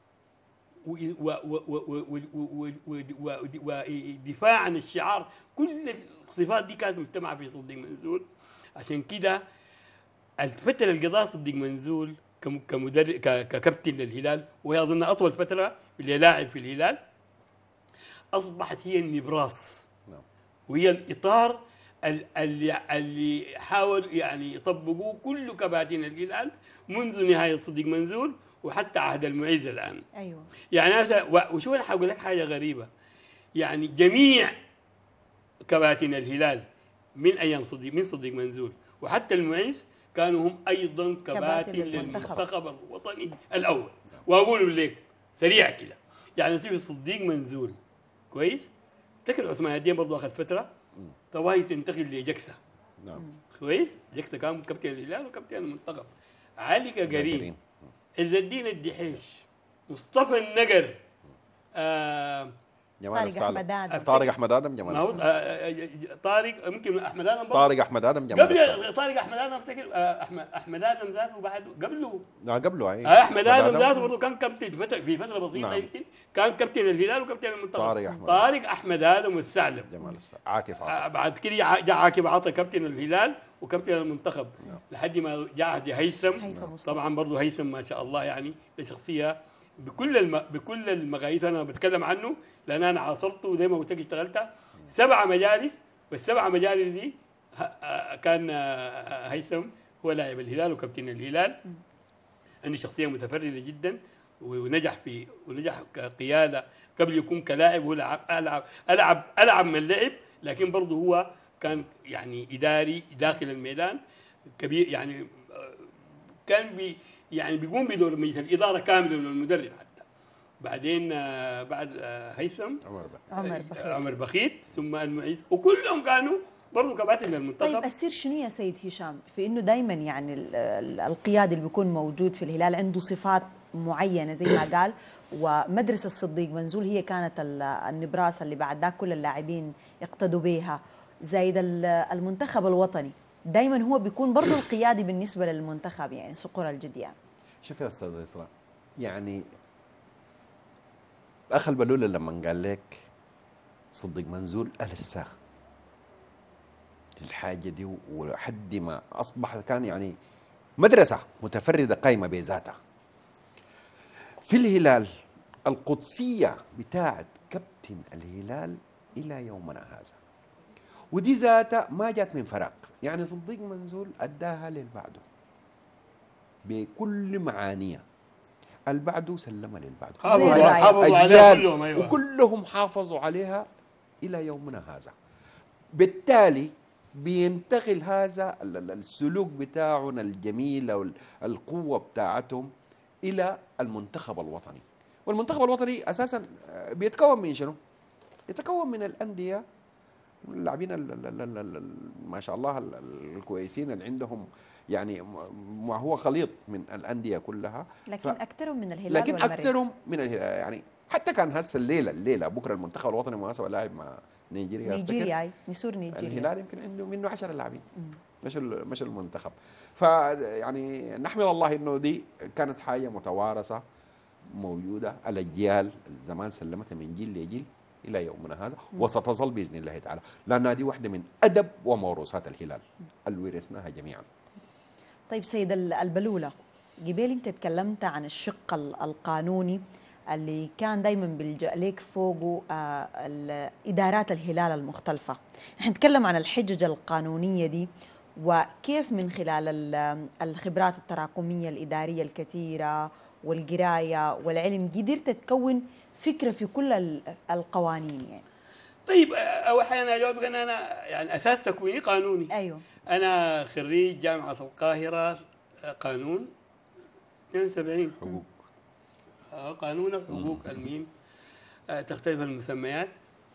ودفاع عن الشعار، كل الصفات دي كانت مجتمعه في صديق منزول. عشان كده الفتره اللي قضاها صديق منزول كمدرب ككابتن للهلال، وهي اظن اطول فتره اللي لاعب في الهلال، اصبحت هي النبراس وهي الاطار اللي حاول يعني يطبقوه كل كباتن الهلال منذ نهايه صديق منزول وحتى عهد المعز الان. ايوه. يعني وشو انا حقول لك حاجه غريبه، يعني جميع كباتن الهلال من ايام صديق منزول وحتى المعز كانوا هم ايضا كباتن للمنتخب الوطني الاول. واقول لك سريع كده، يعني في صديق منزول كويس، تذكر عثمان الدين برضه اخذ فتره طوالي تنتقل لجكسه. نعم. كويس، جكسه كان كابتن الهلال وكابتن المنتخب. علي قرين، عز الدين الدحيش، مصطفى النقر، طارق احمد ادم، جمال طارق، يمكن احمد ادم برضه. طارق احمد ادم، جمال قبل طارق احمد ادم افتكر احمد ادم ذاته بعد قبله. لا قبله اي احمد ادم ذاته برضه كان كابتن في فتره بسيطه. نعم. يمكن كان كابتن الهلال وكابتن المنتخب. طارق احمد ادم والثعلب، جمال عاكف عطا. بعد كده جاء عاكف عطا كابتن الهلال وكابتن المنتخب. نعم. لحد ما جاء عهد هيثم. طبعا برضه هيثم ما شاء الله يعني شخصيه بكل المقاييس انا بتكلم عنه لان انا عاصرته وزي ما قلت لك اشتغلتها 7 مجالس، والسبع مجالس دي كان هيثم هو لاعب الهلال وكابتن الهلال. انه شخصيه متفرده جدا ونجح كقياده قبل يكون كلاعب. هو العب من لعب، لكن برضه هو كان يعني اداري داخل الميدان كبير، يعني كان يعني بيقوم بدور الاداره كامله للمدرب حتى. بعدين بعد هيثم عمر بخيت ثم المعيز، وكلهم كانوا برضه كباتن للمنتخب. طيب السر شنو يا سيد هشام في انه دائما يعني القيادي اللي بيكون موجود في الهلال عنده صفات معينه زي ما قال، ومدرسه صديق منزول هي كانت النبراس اللي بعد ذاك كل اللاعبين يقتدوا بها، زايد المنتخب الوطني دائما هو بيكون برضه القيادي بالنسبه للمنتخب، يعني صقور الجديان. شوف يا استاذ اسراء، يعني الاخ البلوله لما قال لك صديق منزول الرساخ الحاجه دي ولحد ما اصبح كان يعني مدرسه متفرده قائمه بذاتها. في الهلال القدسيه بتاعت كابتن الهلال الى يومنا هذا، ودي ذاتها ما جات من فراغ. يعني صديق منزول اداها للبعده بكل معانيها، البعده سلمها للبعده، حافظوا عليها كلهم. أيوة. وكلهم حافظوا عليها الى يومنا هذا. بالتالي بينتقل هذا السلوك بتاعنا الجميل او القوه بتاعتهم الى المنتخب الوطني. والمنتخب الوطني اساسا بيتكون من شنو؟ يتكون من الانديه، اللاعبين ما شاء الله الكويسين اللي عندهم يعني ما هو خليط من الانديه كلها، لكن اكثرهم من الهلال لكن اكثرهم من الهلال. يعني حتى كان هسه الليله بكره المنتخب الوطني مناسبه لاعب مع نيجيريا نيجيريا نسور نيجيريا الهلال يمكن عنده منه 10 لاعبين مش المنتخب. فيعني نحمد الله انه دي كانت حاجه متوارثه موجوده، الاجيال زمان سلمتها من جيل لجيل الى يومنا هذا، وستظل باذن الله تعالى، لانها دي واحده من ادب وموروثات الهلال اللي ورثناها جميعا. طيب سيد البلولة، قبل انت تكلمت عن الشق القانوني اللي كان دائما بيلجأ لك فوقه إدارات الهلال المختلفة. نتكلم عن الحجج القانونية دي، وكيف من خلال الخبرات التراكمية الإدارية الكثيرة والقراية والعلم قدرت تكون فكرة في كل القوانين يعني. طيب اول حاجه انا اجاوبك انا يعني اساس تكويني قانوني. ايوه انا خريج جامعه القاهره قانون 72 حقوق قانون الحقوق الميم تختلف المسميات.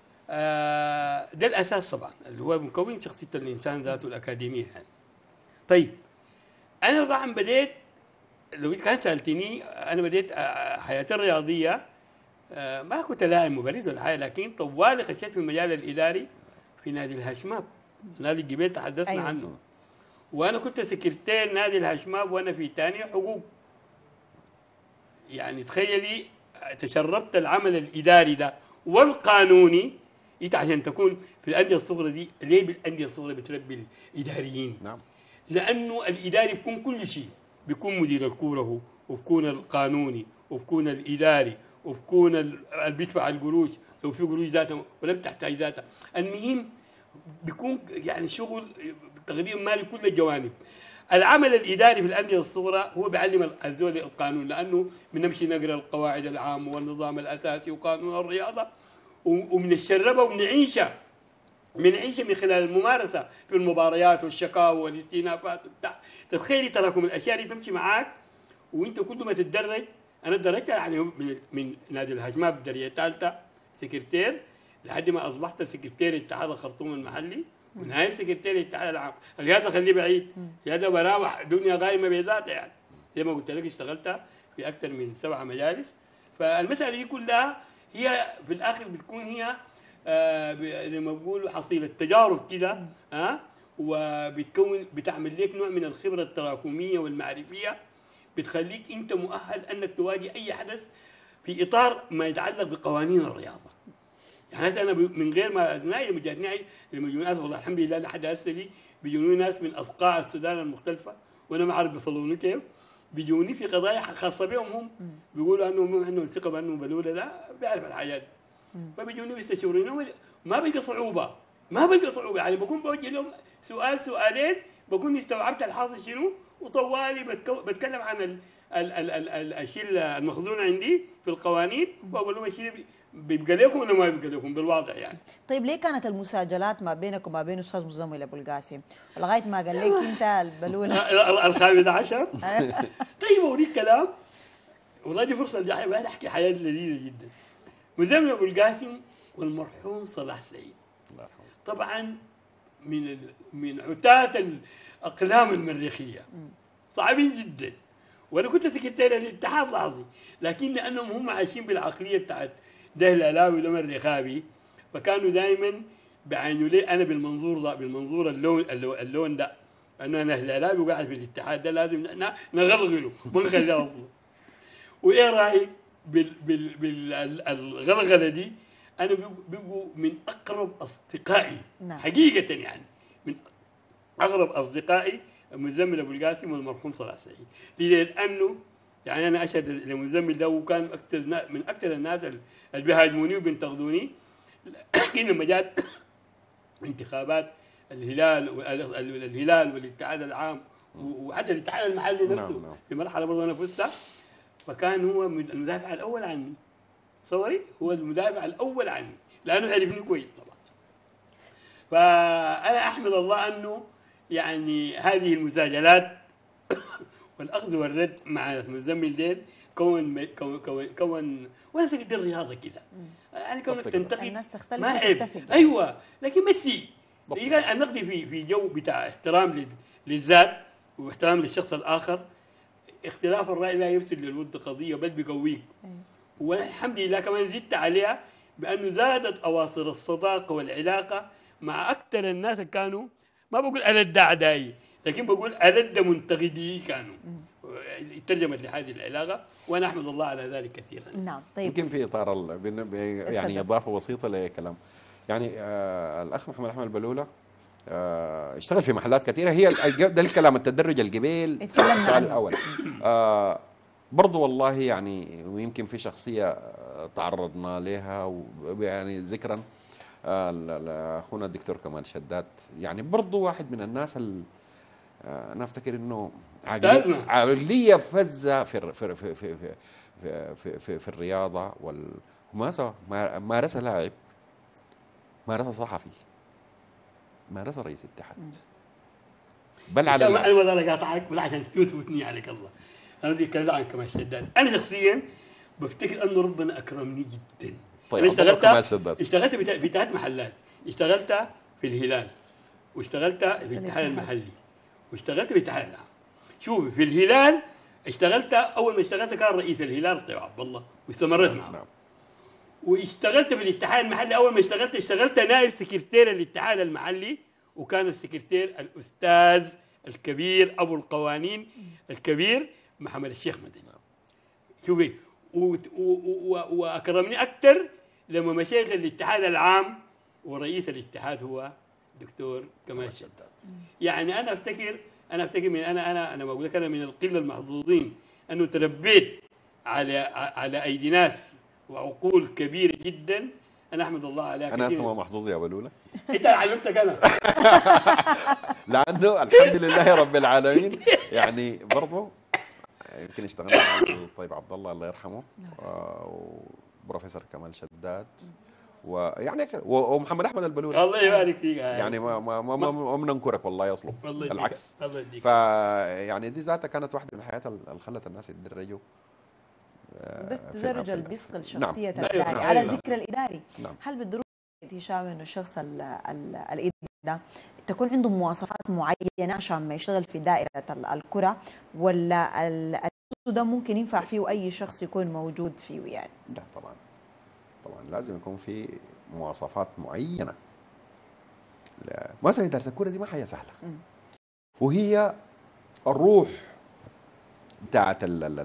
ده الاساس طبعا اللي هو مكون شخصيه الانسان ذاته الاكاديميه يعني. طيب انا طبعا بديت، لو كان سالتني انا بديت حياتي الرياضيه ما كنت لاعب مبارز ولا حاجه، لكن طوالي خشيت في المجال الاداري في نادي الهشماب، نادي الجبيل تحدثنا أيوة. عنه، وانا كنت سكرتير نادي الهشماب وانا في ثاني حقوق. يعني تخيلي تشربت العمل الاداري ده والقانوني. انت عشان تكون في الانديه الصغرى دي، ليه بالانديه الصغرى بتربي الاداريين؟ نعم، لانه الاداري بيكون كل شيء، بيكون مدير الكوره هو، وبكون القانوني، وبكون الاداري، وبكون اللي بيدفع القروش لو في قروش ذاتها ولا بتحتاج ذاتها. المهم بيكون يعني شغل تقريبا مالي كل الجوانب. العمل الاداري في الانديه الصغرى هو بيعلم الزول القانون، لانه بنمشي نقرا القواعد العامه والنظام الاساسي وقانون الرياضه وبنشربها وبنعيشها من خلال الممارسه في المباريات والشكاوى والاستئنافات وبتاع. تتخيلي تراكم الاشياء دي تمشي معاك وانت كل ما تتدرج. انا اتدرجت يعني من نادي الهشماب درجه ثالثه سكرتير لحد ما اصبحت سكرتير اتحاد الخرطوم المحلي ونائب سكرتير الاتحاد العام. الرياضه خليه بعيد، الرياضه براوح دنيا قايمه بذاتها يعني. زي ما قلت لك اشتغلت في اكثر من 7 مجالس. فالمساله دي كلها هي في الاخر بتكون هي زي ما بقولوا حصيله تجارب كده بتعمل لك نوع من الخبره التراكميه والمعرفيه، بتخليك انت مؤهل انك تواجه اي حدث في اطار ما يتعلق بقوانين الرياضه. يعني انا من غير ما ازناي لما جاتني ناس والله الحمد لله لحد هسه دي بيجوني ناس من اصقاع السودان المختلفه وانا ما اعرف بيصلوني كيف، بيجوني في قضايا خاصه بهم هم، بيقولوا انهم عندهم ثقه بانه بلوله لا بيعرف الحاجات، فبيجوني بيستشيروني ما بلقى صعوبه يعني بكون بوجه لهم سؤالين بكون استوعبت الحاصل شنو، وطوالي بتكلم عن الشيء المخزون عندي في القوانين واقول لهم الشيء بيبقى لكم ولا ما بيبقى لكم بالواضح يعني. طيب ليه كانت المساجلات ما بينك وما بين استاذ مزمل ابو القاسم لغايه ما قال لك انت البلوله الخامس عشر؟ طيب اوريك كلام والله دي فرصه الجايه بقى احكي حياه لذيذه جدا. مزمل ابو القاسم والمرحوم صلاح سعيد طبعا من عتاة الاقلام المريخيه صعبين جدا، وانا كنت سكرتير الاتحاد لحظي، لكن لانهم هم عايشين بالعقليه بتاعت ده الهلاوي ده الرخابي، فكانوا دائما بيعينوا لي انا بالمنظور اللون ده، انه انا هلاوي وقاعد في الاتحاد ده لازم نغلغله ما نخليه اصلا. وايه رايك بالغلغله دي؟ انا بيبقوا من اقرب اصدقائي حقيقه يعني، من اقرب اصدقائي مزمل ابو القاسم والمرحوم صلاح سعيد، لانه يعني انا اشهد لمزمل ده وكان من اكثر الناس اللي بيهاجموني وبينتقدوني، لكن لما جات انتخابات الهلال والاتحاد العام وحتى الاتحاد المحلي نفسه في مرحله برضه انا فزت، فكان هو المدافع الاول عني. صوري هو المدافع الاول عني لانه عرفني كويس طبعا. فانا احمد الله انه يعني هذه المساجلات والاخذ والرد مع مزمل ديل كون وانا في الرياضه كده يعني كونك تنتقد الناس تختلف ما عيب، ايوه لكن مشي النقد في جو بتاع احترام للذات واحترام للشخص الاخر. اختلاف الراي لا يرسل للود قضيه بل بيقويك والحمد لله كمان زدت عليها بأنه زادت أواصر الصداقة والعلاقة مع أكثر الناس اللي كانوا، ما بقول ألد أعدائي، لكن بقول ألد منتقدي كانوا. ترجمت لهذه العلاقة وأنا أحمد الله على ذلك كثيرا. نعم. طيب يمكن في اطار يعني اضافه بسيطه لكلام يعني الاخ محمد احمد البلوله اشتغل في محلات كثيره. هي ده الكلام التدرج القبيل السؤال الاول. برضو والله يعني ويمكن في شخصيه تعرضنا لها يعني ذكرا اخونا الدكتور كمال شداد، يعني برضو واحد من الناس انا افتكر انه عقليه فزه في الرياضه والممارسه. مارسها لاعب، مارسها صحفي، مارسها رئيس اتحاد، بل على انا ما اقدر اقاطعك ولا عشان تفوتني عليك الله. انا بدي اتكلم عن كمال شداد. انا شخصيا بفتكر انه ربنا اكرمني جدا. طيب انا اشتغلت في 3 محلات. اشتغلت في الهلال، واشتغلت في الاتحاد المحلي، واشتغلت في الاتحاد العام. شوف، في الهلال اشتغلت، اول ما اشتغلت كان رئيس الهلال طيب عبد الله واستمريت معه. واشتغلت في الاتحاد المحلي، اول ما اشتغلت نائب سكرتير الاتحاد المحلي، وكان السكرتير الاستاذ الكبير ابو القوانين الكبير محمد الشيخ مدني. شوفي، واكرمني اكثر لما مشيت للاتحاد العام ورئيس الاتحاد هو دكتور كمال شداد. يعني انا افتكر من انا بقول لك انا من القله المحظوظين انه تربيت على ايدي ناس وعقول كبيره جدا. انا احمد الله عليها انا كثير. اسمه محظوظ يا بلوله. انت علمتك انا. لانه الحمد لله رب العالمين يعني برضه يمكن اشتغلنا مع الطيب عبد الله يرحمه، وبروفيسور كمال شداد، ويعني ومحمد احمد البلولي الله يبارك فيك. يعني ما بننكرك والله يصلب بالعكس. الله يديك. فيعني دي ذاتها كانت واحده من الحياه اللي خلت الناس يتدرجوا. التدرج اللي بيصقل شخصيه نعم. الاداري. نعم. على ذكر الاداري، نعم. هل بالضروره هشام انه الشخص الاداري ده تكون عنده مواصفات معينه عشان ما يشتغل في دائره الكره، ولا ده ممكن ينفع فيه اي شخص يكون موجود فيه يعني؟ لا طبعا لازم يكون في مواصفات معينه. مثلا اداره الكره دي ما حاجه سهله، وهي الروح بتاعت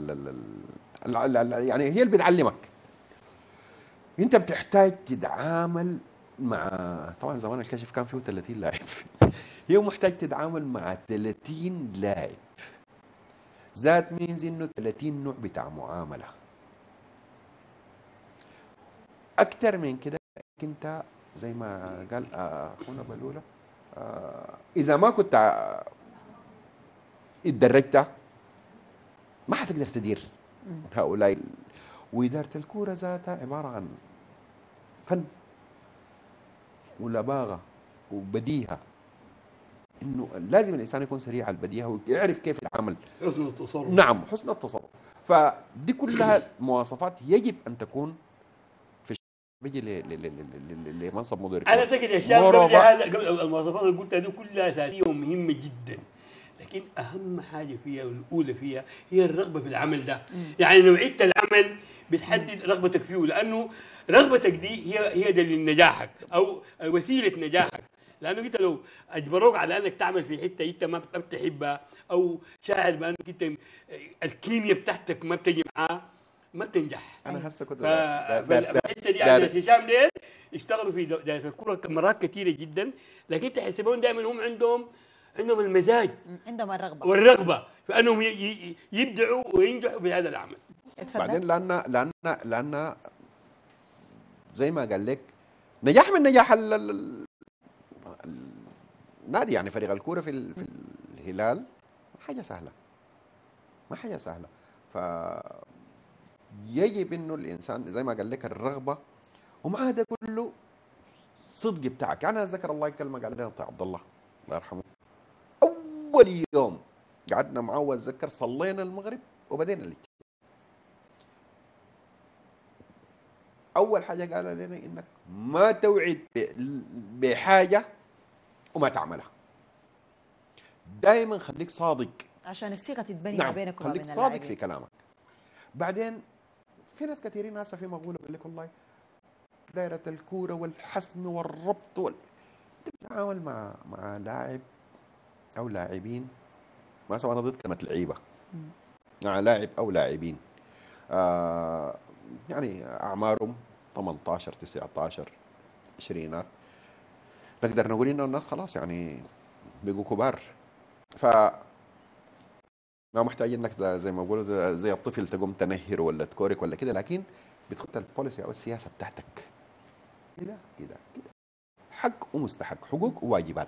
يعني هي اللي بتعلمك. انت بتحتاج تتعامل مع، طبعا زمان الكشف كان فيه 30 لاعب هي محتاج تتعامل مع 30 لاعب، ذات مينز انه 30 نوع بتاع معامله. اكثر من كده انت زي ما قال اخونا بلوله، اذا ما كنت اتدرجت ما حتقدر تدير هؤلاء. وإدارة الكورة ذاتها عبارة عن فن ولباغة وبديهة، إنه لازم الإنسان يكون سريع على البديهة ويعرف كيف العمل، حسن التصرف. نعم، حسن التصرف. فدي كلها مواصفات يجب أن تكون في بيجي لمنصب مدير. أنا أعتقد يا هشام قبل المواصفات اللي قلتها دي كلها أساسية ومهمة جدا، لكن أهم حاجة فيها والأولى فيها هي الرغبة في العمل ده. يعني نوعية العمل بتحدد رغبتك فيه، لأنه رغبتك دي هي دليل نجاحك أو وسيلة نجاحك. لأنه أنت لو أجبروك على أنك تعمل في حتة أنت ما بتحبها، أو شاعر بأنك أنت الكيمياء بتاعتك ما بتجي معاه، ما بتنجح. أنا هسه كنت الحتة دي عشان هشام ديل اشتغلوا في دائرة الكرة مرات كثيرة جدا، لكن تحسبون دائما هم عندهم المزاج، عندهم الرغبة والرغبة في أنهم يبدعوا وينجحوا بهذا العمل. بعدين لأن زي ما قال لك نجاح من نجاح النادي، يعني فريق الكورة في الهلال ما حاجة سهلة. فيجب إنه الإنسان زي ما قال لك الرغبة، ومع هذا كله صدق بتاعك. يعني أنا أتذكر الله كلمة قال لنا عبد الله يرحمه، أول يوم قعدنا معه وأتذكر صلينا المغرب وبدينا الاجتماع، أول حاجة قال لنا إنك ما توعد بحاجة وما تعملها، دائما خليك صادق عشان الثقة تتبني نعم. بينك وبين خليك صادق في كلامك. بعدين في ناس كثيرين هسه في مقوله بيقول لك والله دائره الكوره والحسم والربط انت بتتعامل مع لاعب او لاعبين، ما سوى انا ضد كلمه لعيبه، مع لاعب او لاعبين يعني اعمارهم 18 19 20، نقدر نقول انه الناس خلاص يعني بقوا كبار، ف ما محتاج انك زي ما بقولوا زي الطفل تقوم تنهر ولا تكورك ولا كده، لكن بتخط البوليسي او السياسه بتاعتك كده كده كده، حق ومستحق، حقوق وواجبات،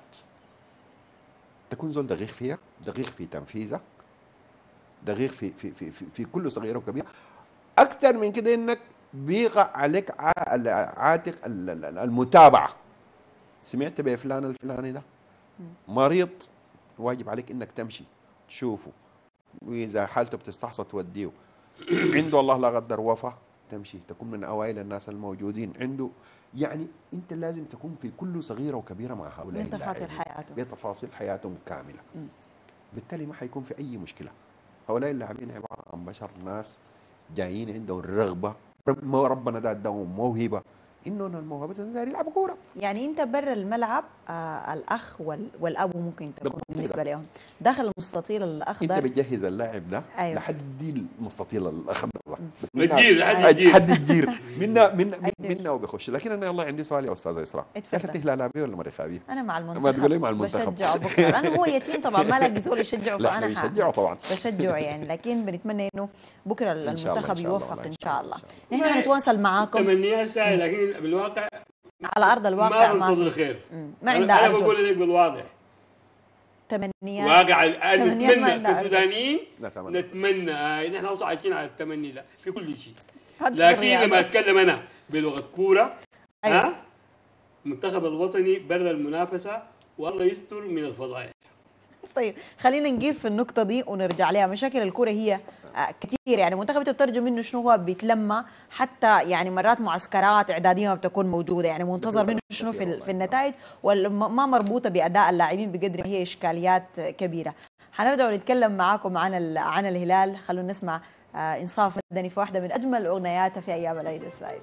تكون زول دقيق فيها، دقيق في تنفيذها، دقيق في كل صغيره وكبيره. اكثر من كده انك بيقع عليك عاتق المتابعه، سمعت بفلان الفلاني ده مريض، واجب عليك انك تمشي تشوفه، واذا حالته بتستحصى توديه، عنده الله لا قدر وفاه تمشي تكون من اوائل الناس الموجودين عنده، يعني انت لازم تكون في كل صغيره وكبيره مع هؤلاء بتفاصيل حياتهم، بتفاصيل حياتهم كامله. بالتالي ما حيكون في اي مشكله. هؤلاء اللاعبين عباره عن بشر، ناس جايين عندهم الرغبه، ربنا ده اداهم موهبه، انه الموهبه داير يلعبوا كوره. يعني انت برا الملعب الاخ والاب ممكن تكون بالنسبه لهم، داخل المستطيل الاخضر انت بتجهز اللاعب ده أيوة. لحد المستطيل الاخضر بس الجير لحد الجير منا وبيخش. لكن انا والله عندي سؤال يا استاذه اسراء، يا اخي انت هلالابيه ولا مريخابيه؟ انا مع المنتخب. ما تقولي مع المنتخب بشجعه بكره، انا هو يتيم طبعا ما لاقي زول يشجعه، لا فانا يشجعه طبعا بشجعه يعني، لكن بنتمنى انه بكره المنتخب يوفق ان شاء الله. إن نحن حنتواصل معاكم تمنيات سهله، لكن بالواقع على ارض الواقع ما بنتظر خير. ما عندها انا ارجل. بقول لك بالواضح، تمنيات واقع نتمنى عندها أرجل. كسودانيين، نتمنى نحن اصلا عايشين على التمني لا في كل شيء، لكن لما اتكلم انا بلغه كوره أيوة. المنتخب الوطني برا المنافسه والله يستر من الفضائح. طيب خلينا نجيب في النقطة دي ونرجع لها. مشاكل الكرة هي كثير، يعني المنتخب بتترجم منه شنو هو بيتلمى، حتى يعني مرات معسكرات إعدادية ما بتكون موجودة، يعني منتظر منه شنو في النتائج، وما مربوطة بأداء اللاعبين بقدر ما هي إشكاليات كبيرة. حنرجع ونتكلم معاكم عن الهلال. خلونا نسمع إنصاف مدني في واحدة من أجمل أغنياتها في أيام العيد السعيد.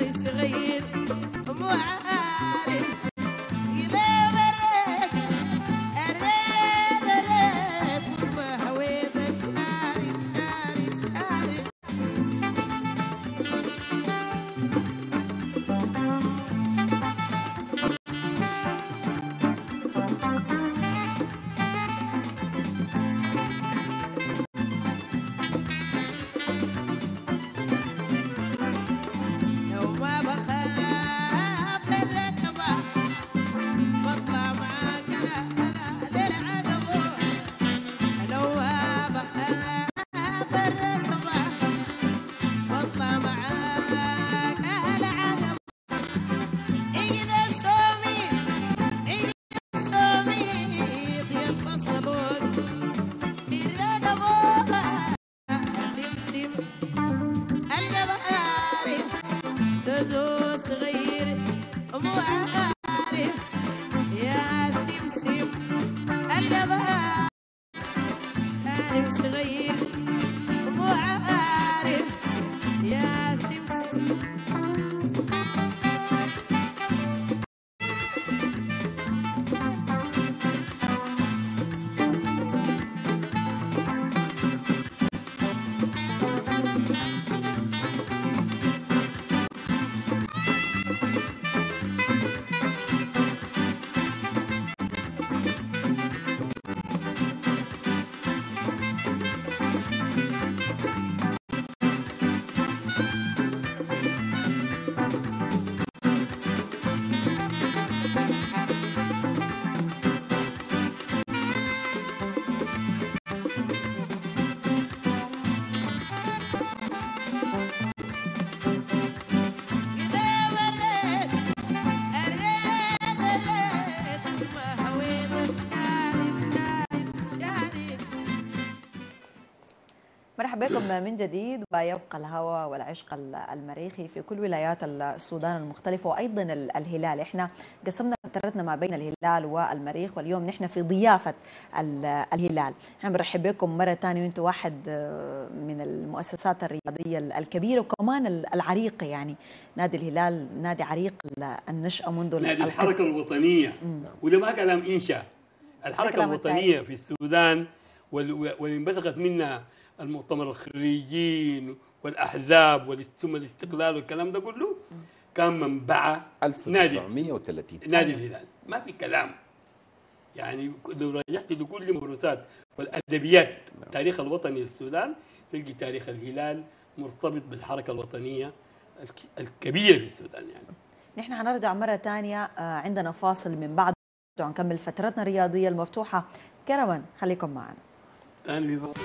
صغير مو عارف إذا بريت الريت وما هويتك شارد شارد شارد لو ما بخاف الركبة بطلع معاك أنا للعقبة لو ما بخاف الركبة بطلع معاك العقبة عيد الصومي عيد الصومي ينفصلون بالرقبة سمسم الجباري تزو صغير مو عارف يا سمسم الجباري عارف صغير مو عارف يا سمسم إذا وريت الريت ما هويتك شارد شارد شارد مرحبا بكم من جديد. ويبقى الهوى والعشق المريخي في كل ولايات السودان المختلفة، وأيضا الهلال. احنا قسمنا فترتنا ما بين الهلال والمريخ، واليوم نحن في ضيافة الهلال. احنا بنرحب بكم مرة ثانية، وانتم واحد من المؤسسات الرياضية الكبيرة وكمان العريقة. يعني نادي الهلال نادي عريق النشأة منذ نادي الحركة الوطنية، وده ما كلام إنشاء. الحركة كلام الوطنية في السودان واللي انبثقت منها المؤتمر الخريجين والأحزاب ثم الاستقلال والكلام ده كله، كان منبعه 1930 نادي الهلال. ما في كلام. يعني لو رجعت لكل موروثات والأدبيات التاريخ الوطني للسودان تلقي تاريخ الهلال مرتبط بالحركة الوطنية الكبيرة في السودان. يعني نحن هنرجع مرة ثانية، عندنا فاصل من بعد ونكمل فترتنا الرياضية المفتوحة. كروان خليكم معنا. الآن في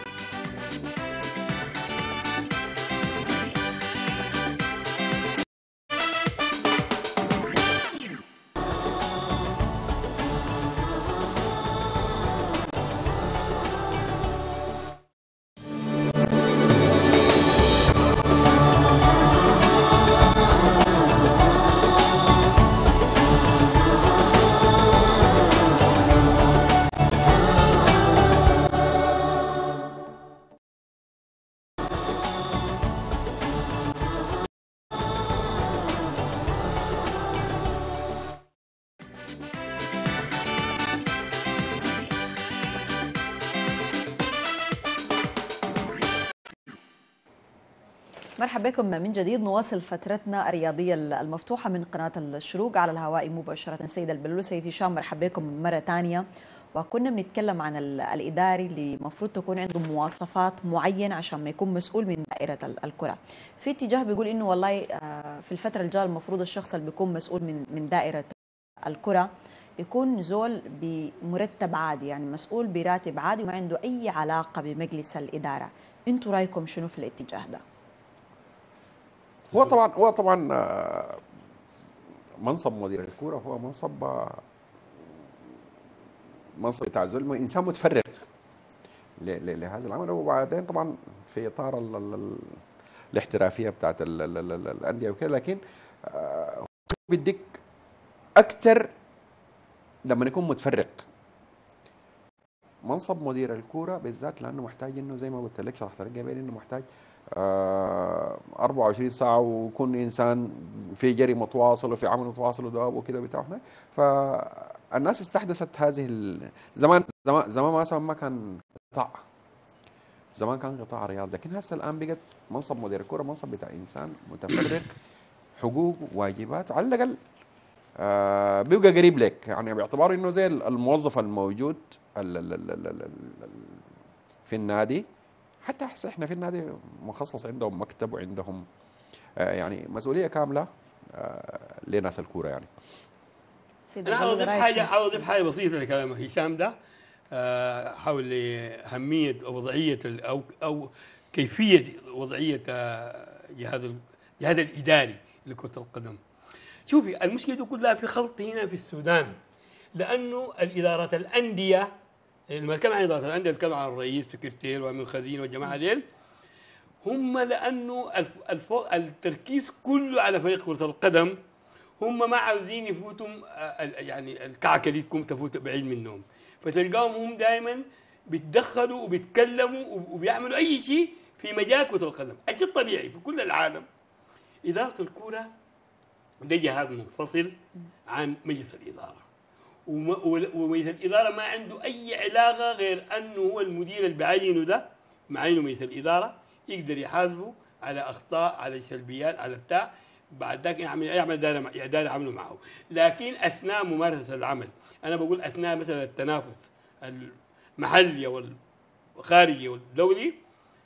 مرحبا بكم من جديد. نواصل فترتنا الرياضية المفتوحة من قناة الشروق على الهواء مباشرة. سيد البلول، سيد هشام، مرحبا بكم مرة ثانية. وكنا بنتكلم عن الإداري اللي المفروض تكون عنده مواصفات معينة عشان ما يكون مسؤول من دائرة الكرة. في اتجاه بيقول إنه والله في الفترة الجاية المفروض الشخص اللي بيكون مسؤول من دائرة الكرة يكون زول بمرتب عادي، يعني مسؤول براتب عادي وما عنده أي علاقة بمجلس الإدارة. انتوا رأيكم شنو في الاتجاه ده؟ هو طبعا منصب مدير الكوره هو منصب بتاع زلمه انسان متفرغ لهذا العمل. وبعدين طبعا في اطار الاحترافيه بتاعت الانديه وكده، لكن بيديك اكثر لما يكون متفرق. منصب مدير الكوره بالذات لانه محتاج انه زي ما قلت لك شرحت لك قبل انه محتاج 24 ساعه ويكون انسان في جري متواصل وفي عمل متواصل ودواب وكده بتاع. فالناس استحدثت هذه زمان مثلا ما كان قطاع، زمان كان قطاع رياضي، لكن هسه الان بقت منصب مدير الكوره منصب بتاع انسان متفرغ، حقوق وواجبات على الاقل بيبقى قريب لك، يعني باعتبار انه زي الموظف الموجود في النادي. حتى هسه احنا في النادي مخصص عندهم مكتب وعندهم يعني مسؤوليه كامله لناس الكوره يعني. انا عاوز اضيف حاجه بسيطه لكلام هشام ده حول اهميه وضعيه او كيفيه وضعيه جهاز الاداري لكره القدم. شوفي المشكله دي كلها في خلط هنا في السودان، لانه الادارات الانديه لما نتكلم عن اداره الانديه نتكلم عن الرئيس سكرتير وامين خزينه والجماعه ديل، هم لانه التركيز كله على فريق كره القدم، هم ما عاوزين يفوتوا يعني الكعكه دي تكون تفوت بعيد منهم، فتلقاهم هم دائما بيتدخلوا وبيتكلموا وبيعملوا اي شيء في مجال كره القدم، الشيء الطبيعي في كل العالم. اداره الكره ده جهاز منفصل عن مجلس الاداره، ومجلس الاداره ما عنده اي علاقه غير انه هو المدير اللي بعينه ده، معينه مجلس الاداره يقدر يحاسبه على اخطاء، على سلبيات، على بتاع، بعد ذاك يعمل دائره عمله معه. لكن اثناء ممارسه العمل، انا بقول اثناء مثلا التنافس المحلي والخارجي والدولي،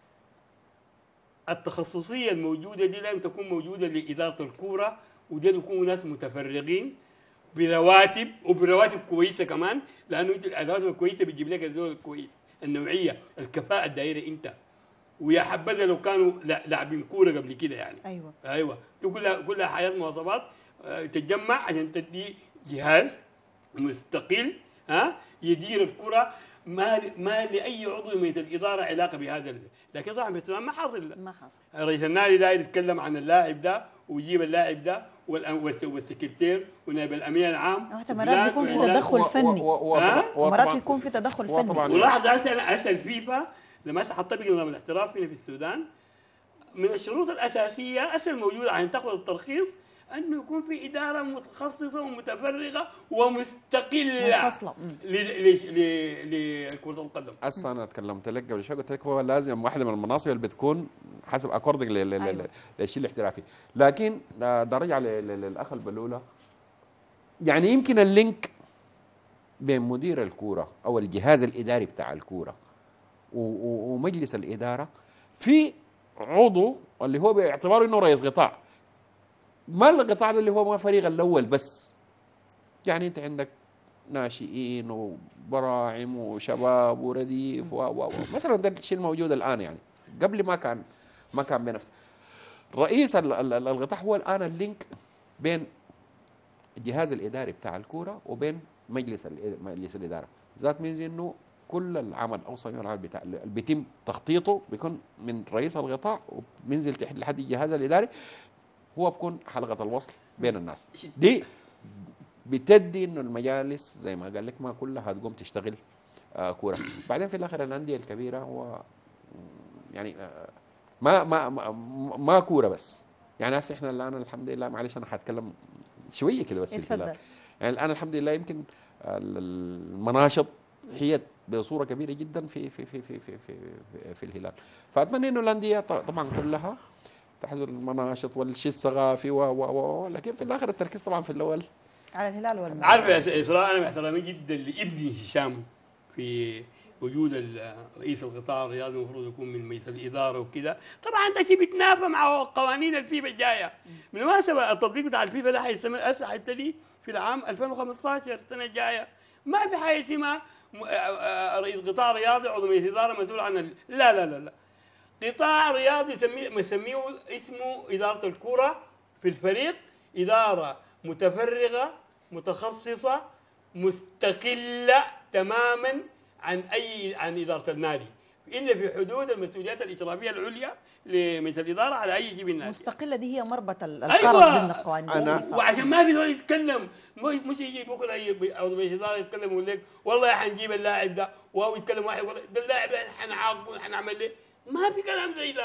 التخصصيه الموجوده دي لازم تكون موجوده لاداره الكوره، ودي يكونوا ناس متفرغين برواتب كويسه كمان، لانه انت الرواتب الكويسه بتجيب لك الزول الكويس، النوعيه، الكفاءه الدائره انت. ويا حبذا لو كانوا لاعبين كوره قبل كده يعني. ايوه كلها حياه مواصفات تتجمع عشان تدي جهاز مستقل يدير الكره، ما لاي عضو من الاداره علاقه بهذا لكن طبعا في السودان ما حاصل. رئيس النادي داير يتكلم عن اللاعب ده ويجيب اللاعب ده والسكرتير ونائب الامين العام، حتى مرات بيكون في تدخل فني، مرات بيكون في تدخل فني. ولاحظ هسه الفيفا لما حطبق نظام الاحتراف هنا في السودان، من الشروط الاساسيه الموجوده عشان تاخذ الترخيص انه يكون في اداره متخصصه ومتفرغه ومستقله منفصله لكره القدم. هسه انا تكلمت لك قبل شوي، قلت لك هو لازم واحده من المناصب اللي بتكون حسب اكوردنج للشيء الاحترافي. لكن ده رجع للاخ البلوله، يعني يمكن اللينك بين مدير الكوره او الجهاز الاداري بتاع الكوره ومجلس الاداره في عضو اللي هو باعتباره انه رئيس قطاع. ما القطاع اللي هو ما الفريق الاول بس، يعني انت عندك ناشئين وبراعم وشباب ورديف مثلا ده الشيء الموجود الان، يعني قبل ما كان بنفس رئيس القطاع هو الان اللينك بين الجهاز الاداري بتاع الكوره وبين مجلس الاداره، ذات مينز انه كل العمل او صميم العمل بتاع اللي بيتم تخطيطه بيكون من رئيس القطاع وبينزل تحت لحد الجهاز الاداري، هو بكون حلقه الوصل بين الناس دي، بتدي انه المجالس زي ما قال لك ما كلها هتقوم تشتغل كوره. بعدين في الاخر الانديه الكبيره هو يعني ما كوره بس، يعني هسه احنا الان الحمد لله، معلش انا حاتكلم شويه كده بس في الهلال، يعني الان الحمد لله يمكن المناشط هي بصوره كبيره جدا في الهلال. فاتمنى انه الانديه طبعا كلها تحضر المناشط والشيء الثقافي لكن في الاخر التركيز طبعا في الاول على الهلال والمريخ. عارف يا اسراء، انا باحترامي جدا لابني هشام في وجود رئيس القطاع الرياضي المفروض يكون من مجلس الاداره وكذا، طبعا ده شيء بيتنافى مع قوانين الفيفا الجايه. بالمناسبه التطبيق بتاع الفيفا ده حيستمر حيبتدي في العام 2015 السنه الجايه، ما في حاجه اسمها رئيس قطاع رياضي عضو مجلس اداره مسؤول عن لا لا لا لا، قطاع رياضي مسميه اسمه اداره الكره في الفريق، اداره متفرغه متخصصه مستقله تماما عن اداره النادي، الا في حدود المسؤوليات الاشرافيه العليا لمجلس الاداره على اي شيء بالنادي. مستقله دي هي مربط الفرس ضمن القوانين. وعشان ما في دول يتكلم، مش يجي بكره عضو مجلس الاداره يتكلم ويقول لك والله حنجيب اللاعب ده، وهو يتكلم واحد يقول ده اللاعب ده حنعاقبه حنعمل له، ما في كلام زي ده.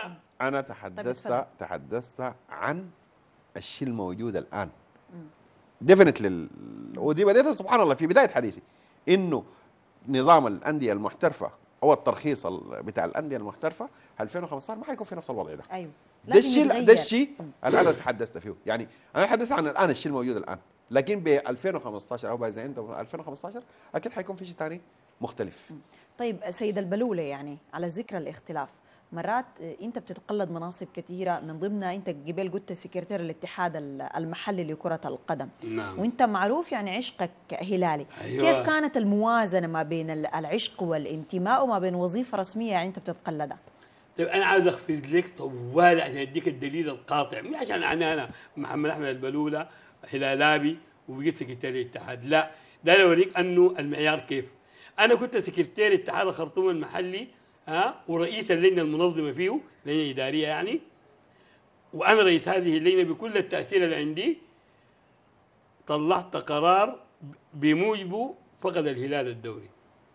انا تحدثت عن الشيء الموجود الان ديفنتلي. ودي بديتها سبحان الله في بدايه حديثي، انه نظام الانديه المحترفه او الترخيص بتاع الانديه المحترفه 2015 ما حيكون في نفس الوضع ده. ايوه ده الشيء اللي انا تحدثت فيه. يعني انا تحدثت عن الان الشيء الموجود الان، لكن ب 2015 او اذا انت 2015 اكيد حيكون في شيء ثاني مختلف. طيب سيد البلولة، يعني على ذكر الاختلاف، مرات انت بتتقلد مناصب كثيره، من ضمنها انت قبل قلت سكرتير الاتحاد المحلي لكره القدم. نعم. وانت معروف يعني عشقك هلالي. أيوة. كيف كانت الموازنه ما بين العشق والانتماء وما بين وظيفه رسميه يعني انت بتتقلدها؟ طيب انا عاوز اخفز لك طوال عشان اديك الدليل القاطع، مش عشان انا محمد احمد البلوله هلالابي وبقيت سكرتير الاتحاد، لا، ده اوريك انه المعيار كيف. انا كنت سكرتير اتحاد الخرطوم المحلي ورئيس اللجنه المنظمه فيه، لجنه اداريه يعني، وانا رئيس هذه اللجنه بكل التاثير اللي عندي. طلعت قرار بموجبه فقد الهلال الدوري.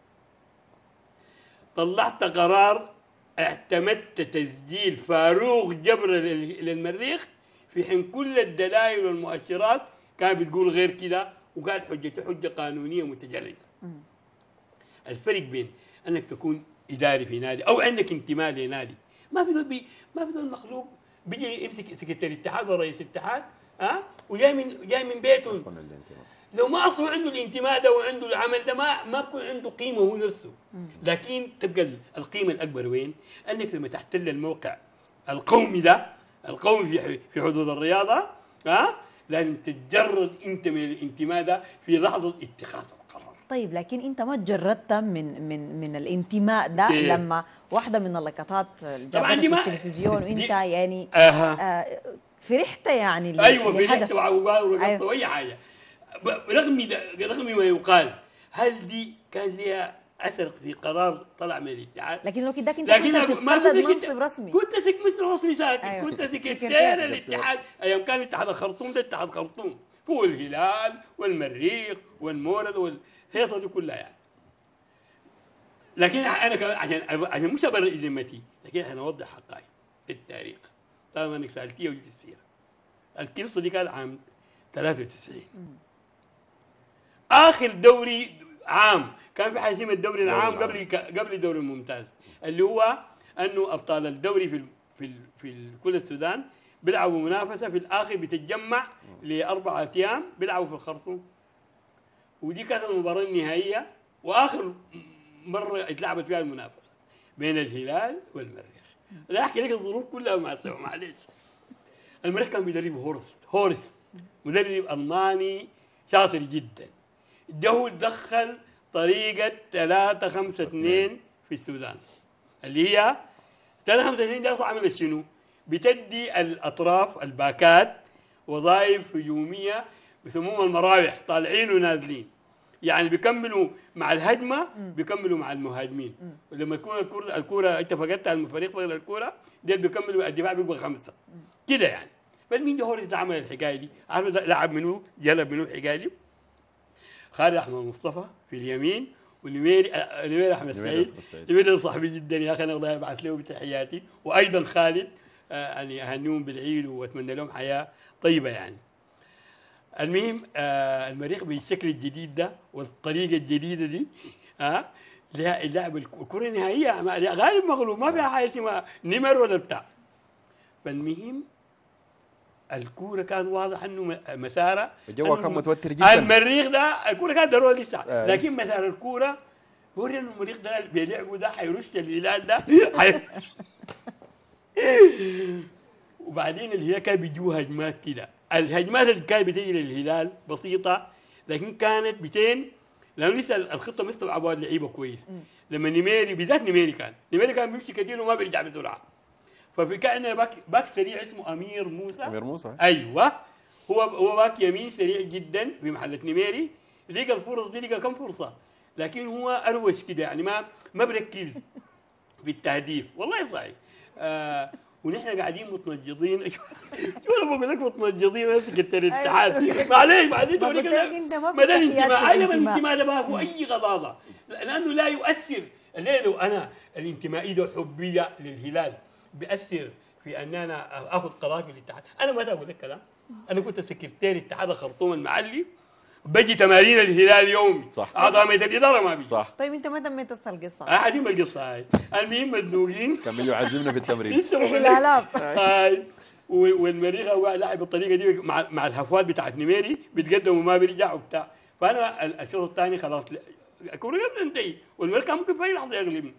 طلعت قرار اعتمدت تسجيل فاروق جبر للمريخ، في حين كل الدلائل والمؤشرات كانت بتقول غير كده، وكانت حجته حجه قانونيه متجرده. الفرق بين انك تكون اداري في نادي او عندك انتماء لنادي، ما في ذول مخلوق بيجي يمسك سكرتير الاتحاد ورئيس الاتحاد وجاي من بيته، لو ما اصلا عنده الانتماء ده وعنده العمل ده ما بكون عنده قيمه هو نفسه. لكن تبقى القيمه الاكبر وين؟ انك لما تحتل الموقع القومي ده، القومي في حدود الرياضه، لازم تتجرد انت من الانتماء ده في لحظه اتخاذ القرار. طيب لكن انت ما تجردت من الانتماء ده لما واحده من اللقطات جابتك في التلفزيون وانت يعني فرحت يعني ايوه فرحت ورقصت واي حاجه، رغم ما يقال. هل دي كان لها اثر في قرار طلع من الاتحاد؟ لكن لو كده انت كنت بتتقلد منصب رسمي، كنت منصب رسمي ساكت. أيوة. كنت سكرتير الاتحاد ايام كان اتحاد الخرطوم ده اتحاد خرطوم، هو الهلال والمريخ والمورد والهيصه دي كلها يعني. لكن انا كمان عشان مش ابرر ذمتي، لكن انا اوضح حقائق في التاريخ. طالما انك سالتيه وجيت السيره، القصه دي كان عام 93. اخر دوري عام كان في حاجه اسمها الدوري العام قبل الدوري الممتاز، اللي هو انه ابطال الدوري في كل السودان بيلعبوا منافسه، في الاخر بتتجمع ل4 ايام بيلعبوا في الخرطوم. ودي كانت المباراه النهائيه واخر مره اتلعبت فيها المنافسه بين الهلال والمريخ. لا احكي لك الظروف كلها معلش. المريخ كان بيدرب هورست مدرب الماني شاطر جدا. ده دخل طريقه 3-5-2 في السودان، اللي هي 3-5-2 دي اصلا عملت شنو؟ بتدي الاطراف الباكات وظائف هجوميه بيسموهم المراوح، طالعين ونازلين، يعني بيكملوا مع الهجمه بيكملوا مع المهاجمين. ولما تكون الكوره انت فقدت الفريق فقد الكوره، ديل بيكملوا الدفاع بيبقى 5 كده يعني. فالمين ده هورس ده عمل الحكايه دي، عارف لعب منو؟ جلب منو الحكايه دي؟ خالد احمد مصطفى في اليمين، ونميري احمد سعيد. نميري صاحبي جدا يا اخي، انا الله يبعث له بتحياتي، وايضا خالد يعني اهنيهم بالعيد واتمنى لهم حياه طيبه يعني. المهم المريخ بالشكل الجديد ده والطريقه الجديده دي اللعب الكره النهائيه غالب مغلوب، ما فيها حاجه اسمها نمر ولا بتاع. فالمهم الكوره كان واضح انه مسارها الجو كان متوتر جدا. المريخ ده الكوره كانت ضروري لسه، لكن مسار الكوره وري انه المريخ ده بيلعبوا ده حيرش الهلال ده وبعدين الهلال كان بيجوا هجمات كده. الهجمات اللي كانت بتجي للهلال بسيطه، لكن كانت 200 لانه لسه الخطه مستوعبه اللعيبه كويس. لما نميري بالذات نميري كان بيمشي كثير وما بيرجع بسرعه. ففي كان عندنا باك سريع اسمه امير موسى. ايوه هو باك يمين سريع جدا في محله نميري. لقى الفرص دي، لقى كم فرصه، لكن هو اروش كده يعني ما بركز في التهديف. والله صحيح. ونحن قاعدين متنجضين. شو انا بقول لك متنجضين بس سكرتير الاتحاد. معلش بعدين تقول لك ما ده الانتماء. ايوه الانتماء ده ما هو اي غضاضه، لانه لا يؤثر. ليه لو انا الانتمائي ده حبيه للهلال بيأثر في ان انا اخذ قرار في الاتحاد. انا ما اقول لك كلام، انا كنت سكرتير اتحاد الخرطوم المعلي، بجي تمارين الهلال يومي، صح. اعضاء ميت الاداره ما بيجي. صح. طيب انت ما تميت تصل القصه قاعدين بالقصه هاي، المهم مزنوقين كان بيجي يعزمنا في التمرين. في الالاف هاي والمريخ هو لاعب بالطريقه دي مع الهفوات بتاعت نميري بيتقدم وما بيرجع وبتاع. فانا الشوط الثاني خلاص الكوره قبل تنتهي والمريخ كان ممكن في اي لحظه يغلبني.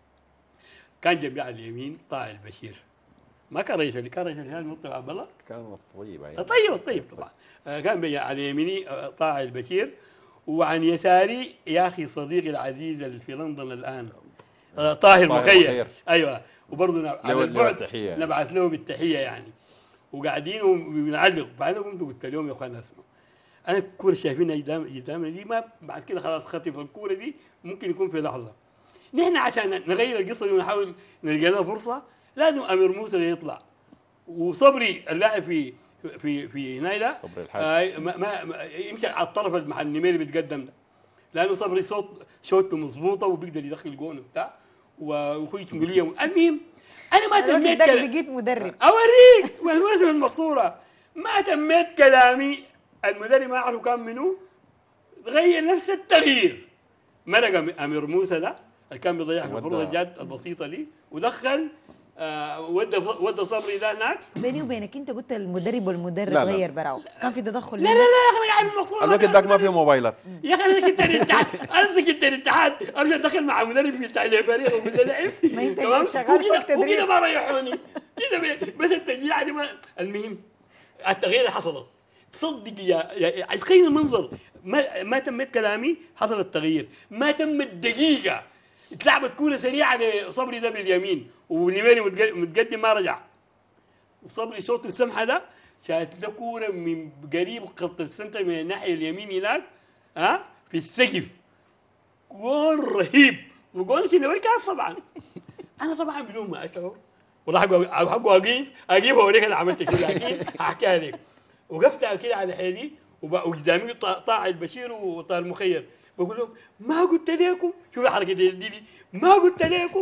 كان جنبي على اليمين طاع البشير، ما كان رئيس اللي كان رئيس الهلال مطلع عبد الله، كان طيب طيب طبعا. كان بي على يميني طاع البشير، وعن يساري يا اخي صديقي العزيز اللي في لندن الان طاهر مخير. ايوه، وبرضه على البعد نبعث له بالتحيه يعني. وقاعدين وبنعلق. بعدين قمت قلت لهم يا اخوان اسمعوا، انا الكوره شايفينها قدامنا دي، ما بعد كده خلاص خطف الكوره دي ممكن يكون في لحظه. نحن عشان نغير القصه دي ونحاول نلقى لها فرصه لازم امير موسى يطلع، وصبري اللاعب في هنا صبري الحاج ما يمشي على الطرف مع النميري بيتقدم ده، لانه صبري شوته مظبوطه وبيقدر يدخل جون وبتاع واخوي شموليه. المهم انا ما تميت بقيت مدرب اوريك والمناسبه المقصوره، ما تميت كلامي. المدرب ما اعرف كان منو، غير نفس التغيير، مرق امير موسى ده اللي كان بيضيع في الفرصه الجاد البسيطه دي، ودخل ودى صبري ده هناك. بيني وبينك انت قلت المدرب والمدرب لا. غير براو، كان في تدخل لا يا اخي انا قاعد بالمقصوره. الوقت ذاك ما في موبايلات يا اخي انا كنت الاتحاد، انا كنت الاتحاد ارجع ادخل مع مدرب بتاع الفريق وقول له لعب. ما انت شغال فوق تدريب وكده ما ريحوني كده بس التشجيع دي ما. المهم التغيير اللي حصل تصدق يا تخيل المنظر، ما تمت كلامي حصل التغيير، ما تمت دقيقه اتلعبت كوره سريعه لصبري ده باليمين ونميري متقدم ما رجع، وصبري صوت السمحه ده شات له كوره من قريب خط السنتر من الناحيه اليمين هناك في السقف، جول رهيب وجول شنو كان طبعا. انا طبعا بدون ما اشعر والله حق اجيب اوريك انا عملت شو، لكن هحكيها لك. وقفت كده على حيلي وقدامي طاع البشير وطاع المخير، بقول لهم ما قلت لكم، شوف الحركه دي ما قلت لكم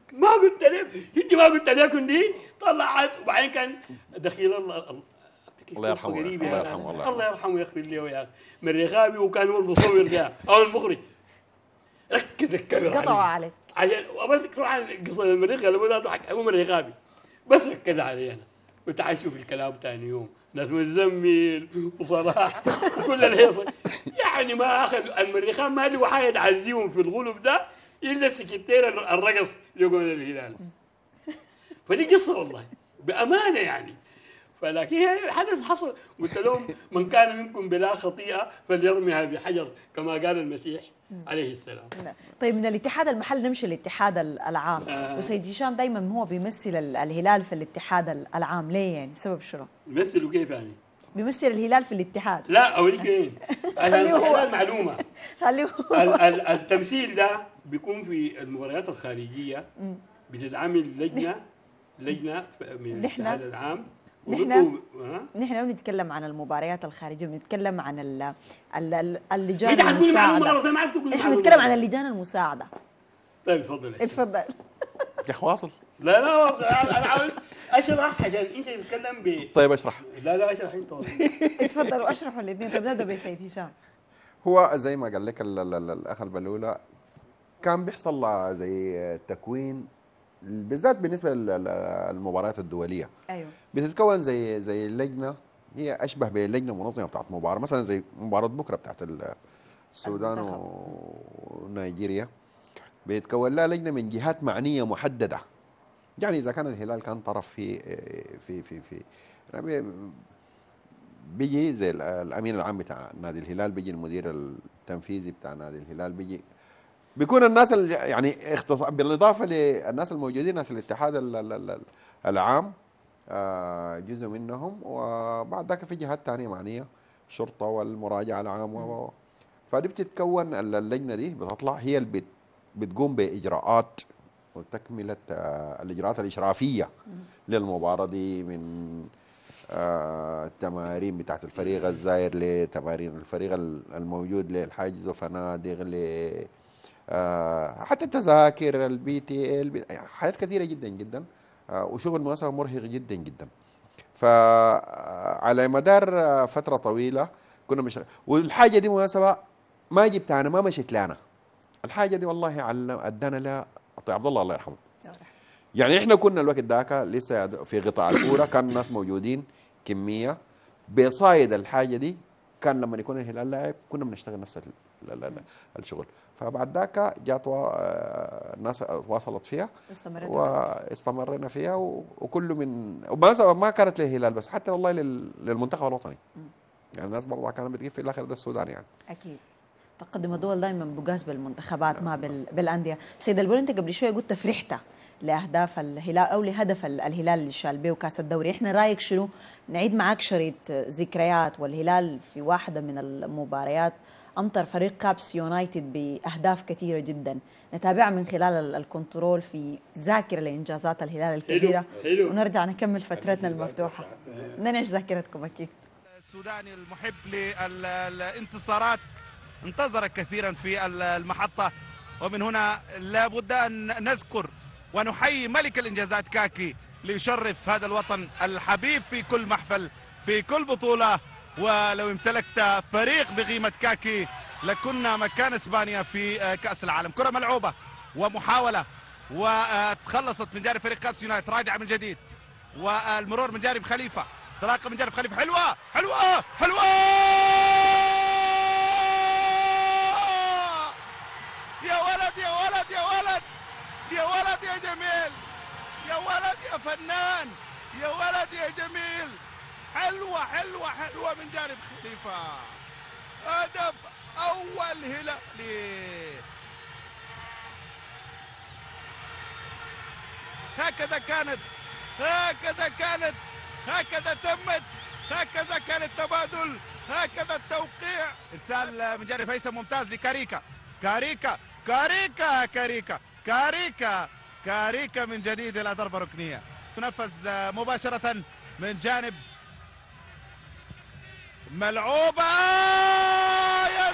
انت ما قلت لكم دي طلعت. وبعدين كان دخيل الله يرحمه الله يرحمه ويغفر له وياه مريغابي، وكان هو المصور ده او المخرج. ركز الكاميرا قطعوا عليك عشان بس طبعا قصه المريخ لما لا ضحك هو مريغابي، بس ركز علي انا وتعشوا في الكلام ثاني يوم ناس مزمل وصراحه وكل الهيصه يعني ما اخذ المريخان ما له حاجه تعزيهم في الغلب ده الا السكرتير الرقص يقول الهلال. فدي قصه والله بامانه يعني. فلكن حدث حصل. قلت لهم من كان منكم بلا خطيئه فليرميها بحجر كما قال المسيح عليه السلام. طيب من الاتحاد المحلي نمشي للاتحاد العام. وسيد هشام دائما هو بيمثل الهلال في الاتحاد العام، ليه يعني السبب شنو؟ بيمثلوا كيف يعني؟ بيمثل الهلال في الاتحاد. لا اوريك ايه الهلال معلومه التمثيل ده بيكون في المباريات الخارجيه بتتعمل لجنه من الاتحاد العام. نحن ما بنتكلم عن المباريات الخارجيه، بنتكلم عن اللجان المساعده. نحن بنتكلم عن اللجان المساعده. طيب تفضل اتفضل يا اخي واصل. لا انا عاوز اشرح عشان انت تتكلم طيب اشرح. لا اشرح انت اتفضل واشرحوا الاثنين. طيب نبدا بسيد هشام. هو زي ما قال لك الاخ البلوله كان بيحصل زي تكوين بالذات بالنسبه للمباريات الدوليه. ايوه بتتكون زي لجنه هي اشبه بلجنه منظمه بتاعت مباراه، مثلا زي مباراه بكره بتاعت السودان ونيجيريا. بيتكون لها لجنه من جهات معنيه محدده. يعني اذا كان الهلال كان طرف في يعني بيجي زي الامين العام بتاع نادي الهلال، بيجي المدير التنفيذي بتاع نادي الهلال، بيكون الناس يعني بالاضافه للناس الموجودين ناس الاتحاد العام جزء منهم، وبعد ذاك في جهات ثانيه معنيه الشرطه والمراجعه العامه. فدي بتتكون اللجنه دي بتطلع هي اللي بتقوم باجراءات وتكمله الاجراءات الاشرافيه للمباراه دي، من التمارين بتاعت الفريق الزاير لتمارين الفريق الموجود للحجز وفنادق حتى التذاكر البي تي ال، حاجات كثيره جدا جدا وشغل المؤسسة مرهق جدا جدا. فعلى مدار فترة طويلة كنا مش، والحاجة دي مناسبة ما جبتها أنا، ما مشيت لنا الحاجة دي، والله أدانا لها عبد الله يرحمه. يعني احنا كنا الوقت ذاك لسه في قطاع الكوره، كان الناس موجودين كميه بصايد الحاجه دي، كان لما يكون الهلال لاعب كنا بنشتغل نفس الشغل. فبعد ذاك جات الناس واصلت فيها واستمرنا فيها، وكل من ما كانت للهلال بس، حتى والله للمنتخب الوطني. يعني الناس برضه كانت بتجيب في الاخر ده السودان يعني. اكيد تقدم الدول دائما بقاس بالمنتخبات ما بالانديه. سيد البول، انت قبل شويه قلت فرحت لاهداف الهلال او لهدف الهلال اللي شال بيه وكاس الدوري، احنا رايك شنو؟ نعيد معاك شريط ذكريات، والهلال في واحده من المباريات امطر فريق كابس يونايتد باهداف كثيره جدا، نتابعها من خلال الكنترول في ذاكره لانجازات الهلال الكبيره. حلو. ونرجع نكمل فترتنا المفتوحه، ننعش ذاكرتكم اكيد. السوداني المحب للانتصارات انتظر كثيرا في المحطة، ومن هنا لابد أن نذكر ونحيي ملك الإنجازات كاكي ليشرف هذا الوطن الحبيب في كل محفل في كل بطولة. ولو امتلكت فريق بقيمة كاكي لكنا مكان إسبانيا في كأس العالم. كرة ملعوبة ومحاولة وتخلصت من جانب فريق كابس يونايتد، راجع من جديد، والمرور من جانب خليفة، انطلاقة من جانب خليفة، حلوة حلوة حلوة، يا ولد يا ولد يا ولد يا ولد يا جميل، يا ولد يا فنان، يا ولد يا جميل، حلوة حلوة حلوة من جانب خليفة، هدف أول هلالي. هكذا كانت، هكذا كانت، هكذا تمت، هكذا كان التبادل، هكذا التوقيع. إرسال من جانب هيثم ممتاز لكاريكا، كاريكا كاريكا كاريكا كاريكا كاريكا من جديد إلى ضربة ركنية تنفذ مباشرة من جانب ملعوبة. يا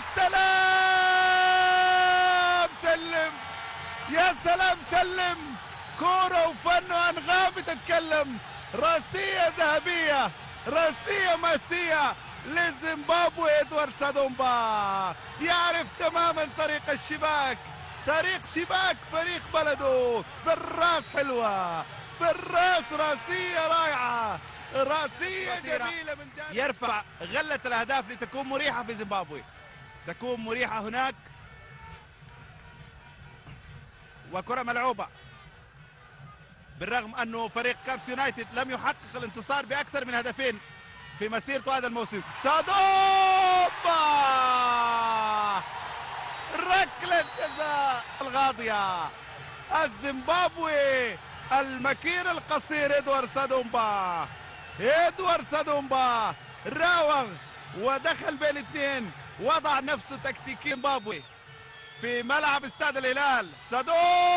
سلام سلم، يا سلام سلم، كورة وفن وأنغام بتتكلم، راسية ذهبية، راسية ماسية لزيمبابوي. إدوارد سادومبا يعرف تماما طريق الشباك، طريق شباك فريق بلده، بالراس حلوة، بالراس راسية رائعة، راسية جميلة من جانب. يرفع غلة الأهداف لتكون مريحة في زيمبابوي، تكون مريحة هناك. وكرة ملعوبة، بالرغم أنه فريق كابس يونايتد لم يحقق الانتصار بأكثر من هدفين في مسيرته هذا الموسم. سادومبا ركلة جزاء الغاضية، الزيمبابوي المكين القصير إدوارد سادومبا، إدوارد سادومبا راوغ ودخل بين اثنين، وضع نفسه تكتيكي زيمبابوي في ملعب استاد الهلال. سادومبا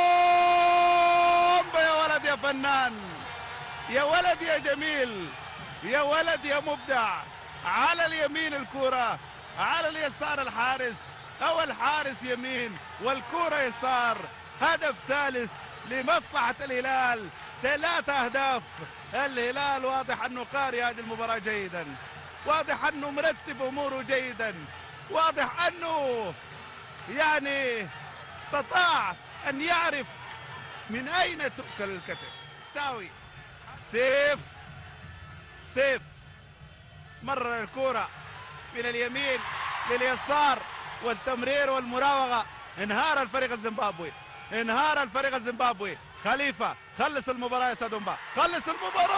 يا ولد يا فنان، يا ولد يا جميل، يا ولد يا مبدع. على اليمين الكرة، على اليسار الحارس، أو الحارس يمين والكرة يسار. هدف ثالث لمصلحة الهلال، 3 أهداف. الهلال واضح أنه قاري هذه المباراة جيدا، واضح أنه مرتب أموره جيدا، واضح أنه يعني استطاع أن يعرف من أين تؤكل الكتف. تاوي سيف، سيف مرر الكرة من اليمين لليسار، والتمرير والمراوغة. انهار الفريق الزيمبابوي، انهار الفريق الزيمبابوي. خليفة خلص المباراة يا سادومبا، خلص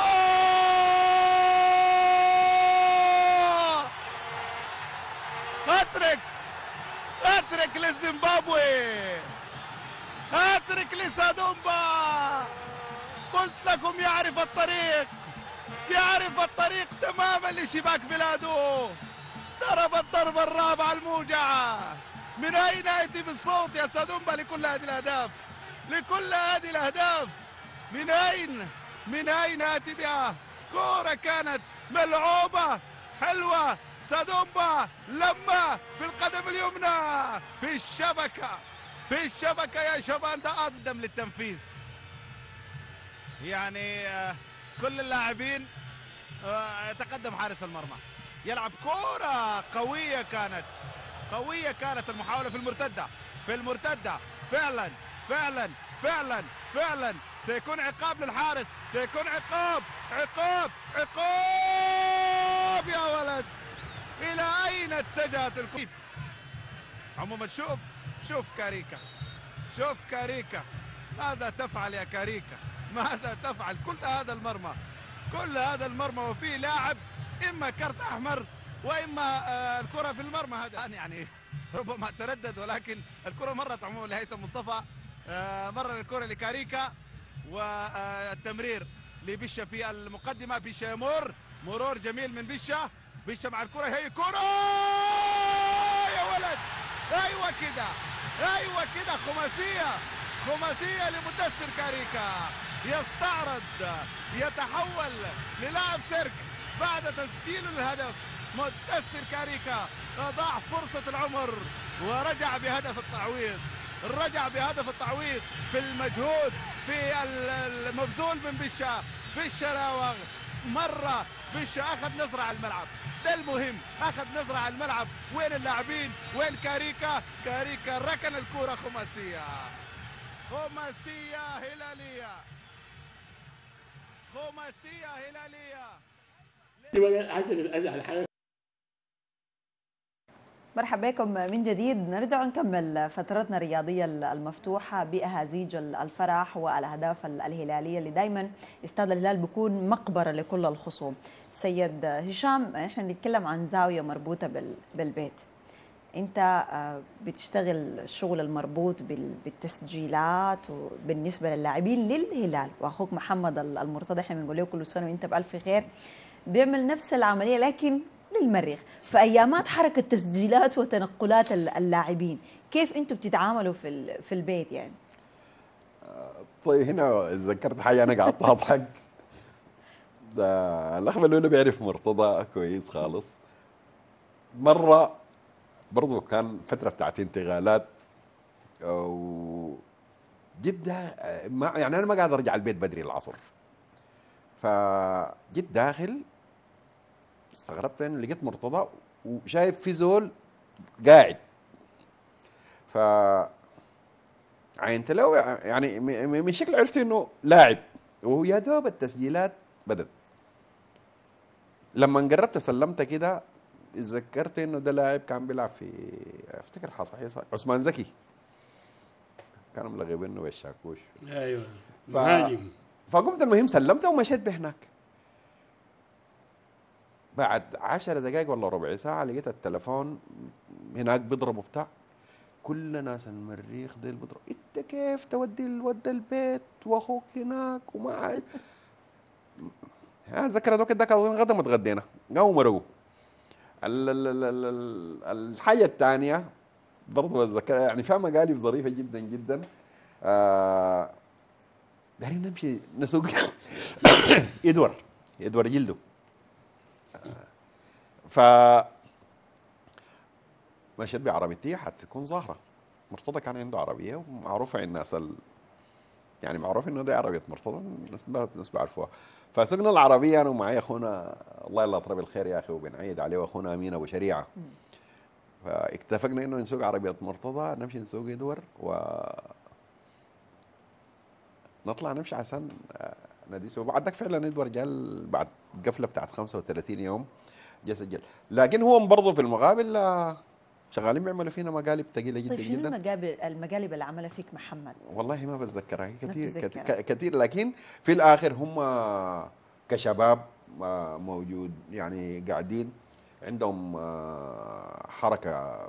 المباراة. هاتريك، هاتريك للزيمبابوي، هاتريك لسادومبا. قلت لكم يعرف الطريق، يعرف الطريق تماما لشباك بلاده. ضرب الضربة الرابعة الموجعة. من أين يأتي بالصوت يا سادومبا لكل هذه الأهداف؟ لكل هذه الأهداف من أين؟ من أين يأتي بها؟ كرة كانت ملعوبة حلوة، سادومبا لما في القدم اليمنى في الشبكة، في الشبكة يا شبان. ده أقدم للتنفيذ، يعني كل اللاعبين يتقدم حارس المرمى يلعب كرة قوية كانت المحاولة في المرتدة فعلا سيكون عقاب للحارس سيكون عقاب يا ولد إلى أين اتجهت الكرة عموما شوف كاريكا ماذا تفعل يا كاريكا ماذا تفعل كل هذا المرمى وفيه لاعب إما كرت أحمر وإما الكرة في المرمى هذا يعني ربما تردد ولكن الكرة مرت عموما لهيثم مصطفى مرر الكرة لكاريكا والتمرير لبشة في المقدمة بشة يمر مرور جميل من بشة مع الكرة هي كرة يا ولد ايوه كده خماسية لمدثر كاريكا يستعرض يتحول للاعب سيرك بعد تسجيل الهدف مدثر كاريكا ضاع فرصة العمر ورجع بهدف التعويض في المجهود في المبذول من بشة راوغ مرة بشة أخذ نظرة على الملعب ده المهم أخذ نظرة على الملعب وين اللاعبين وين كاريكا ركن الكرة خماسية هلالية مرحبا بكم من جديد. نرجع نكمل فترتنا الرياضية المفتوحة بأهازيج الفرح والأهداف الهلالية اللي دايما استاد الهلال بيكون مقبرة لكل الخصوم. سيد هشام، احنا نتكلم عن زاوية مربوطة بالبيت. انت بتشتغل الشغل المربوط بالتسجيلات وبالنسبة للاعبين للهلال، واخوك محمد المرتضى احنا بنقول له كل سنة وانت بألف خير بيعمل نفس العملية لكن للمريخ. في ايامات حركه تسجيلات وتنقلات اللاعبين كيف انتم بتتعاملوا في البيت يعني؟ طيب هنا ذكرت حاجه انا قعدت اضحك. ده الاخ بلوله بيعرف مرتضى كويس خالص. مره برضه كان فتره بتاعت انتقالات وجد ما يعني انا ما قاعد ارجع البيت بدري العصر، فجيت داخل استغربت انه لقيت مرتضى وشايف في زول قاعد، ف عينت له يعني من شكل عرفت انه لاعب، ويا دوب التسجيلات بدت. لما قربت سلمت كده اتذكرت انه ده لاعب كان بيلعب في افتكر عثمان زكي، كانوا ملغبينه بالشاكوش. ايوه مهاجم. فقمت المهم سلمته ومشيت به هناك. بعد 10 دقائق ولا ربع ساعة لقيت التلفون هناك بيضربوا بتاع كل ناس المريخ ديل بيضربوا، انت كيف تودي البيت واخوك هناك وما عارف. ذكر الوقت ده كان غدا ما تغدينا قاموا مرقوا. الحاجة الثانية برضه بتذكر يعني فيها مقالب ظريفة جدا جدا. دارين نمشي نسوق ادوار جلده. ف مشيت بعربيتي حتكون ظاهره. مرتضى كان عنده عربيه ومعروفه الناس يعني معروف انه دي عربيه مرتضى، الناس بيعرفوها. فسقنا العربيه انا ومعي اخونا الله يلا يطرب الخير يا اخي وبنعيد عليه واخونا امين ابو شريعه. فاتفقنا انه نسوق عربيه مرتضى نمشي نسوق ادور نطلع نمشي عشان نديسه. وبعدك فعلا ادوار جال بعد قفله بتاعت 35 يوم جا سجل، لكن هو برضه في المقابل شغالين بيعملوا فينا مقالب ثقيله جدا. طيب شنو المقالب اللي عملها فيك محمد؟ والله ما بتذكرها كثير، لكن في الاخر هم كشباب موجود يعني قاعدين عندهم حركه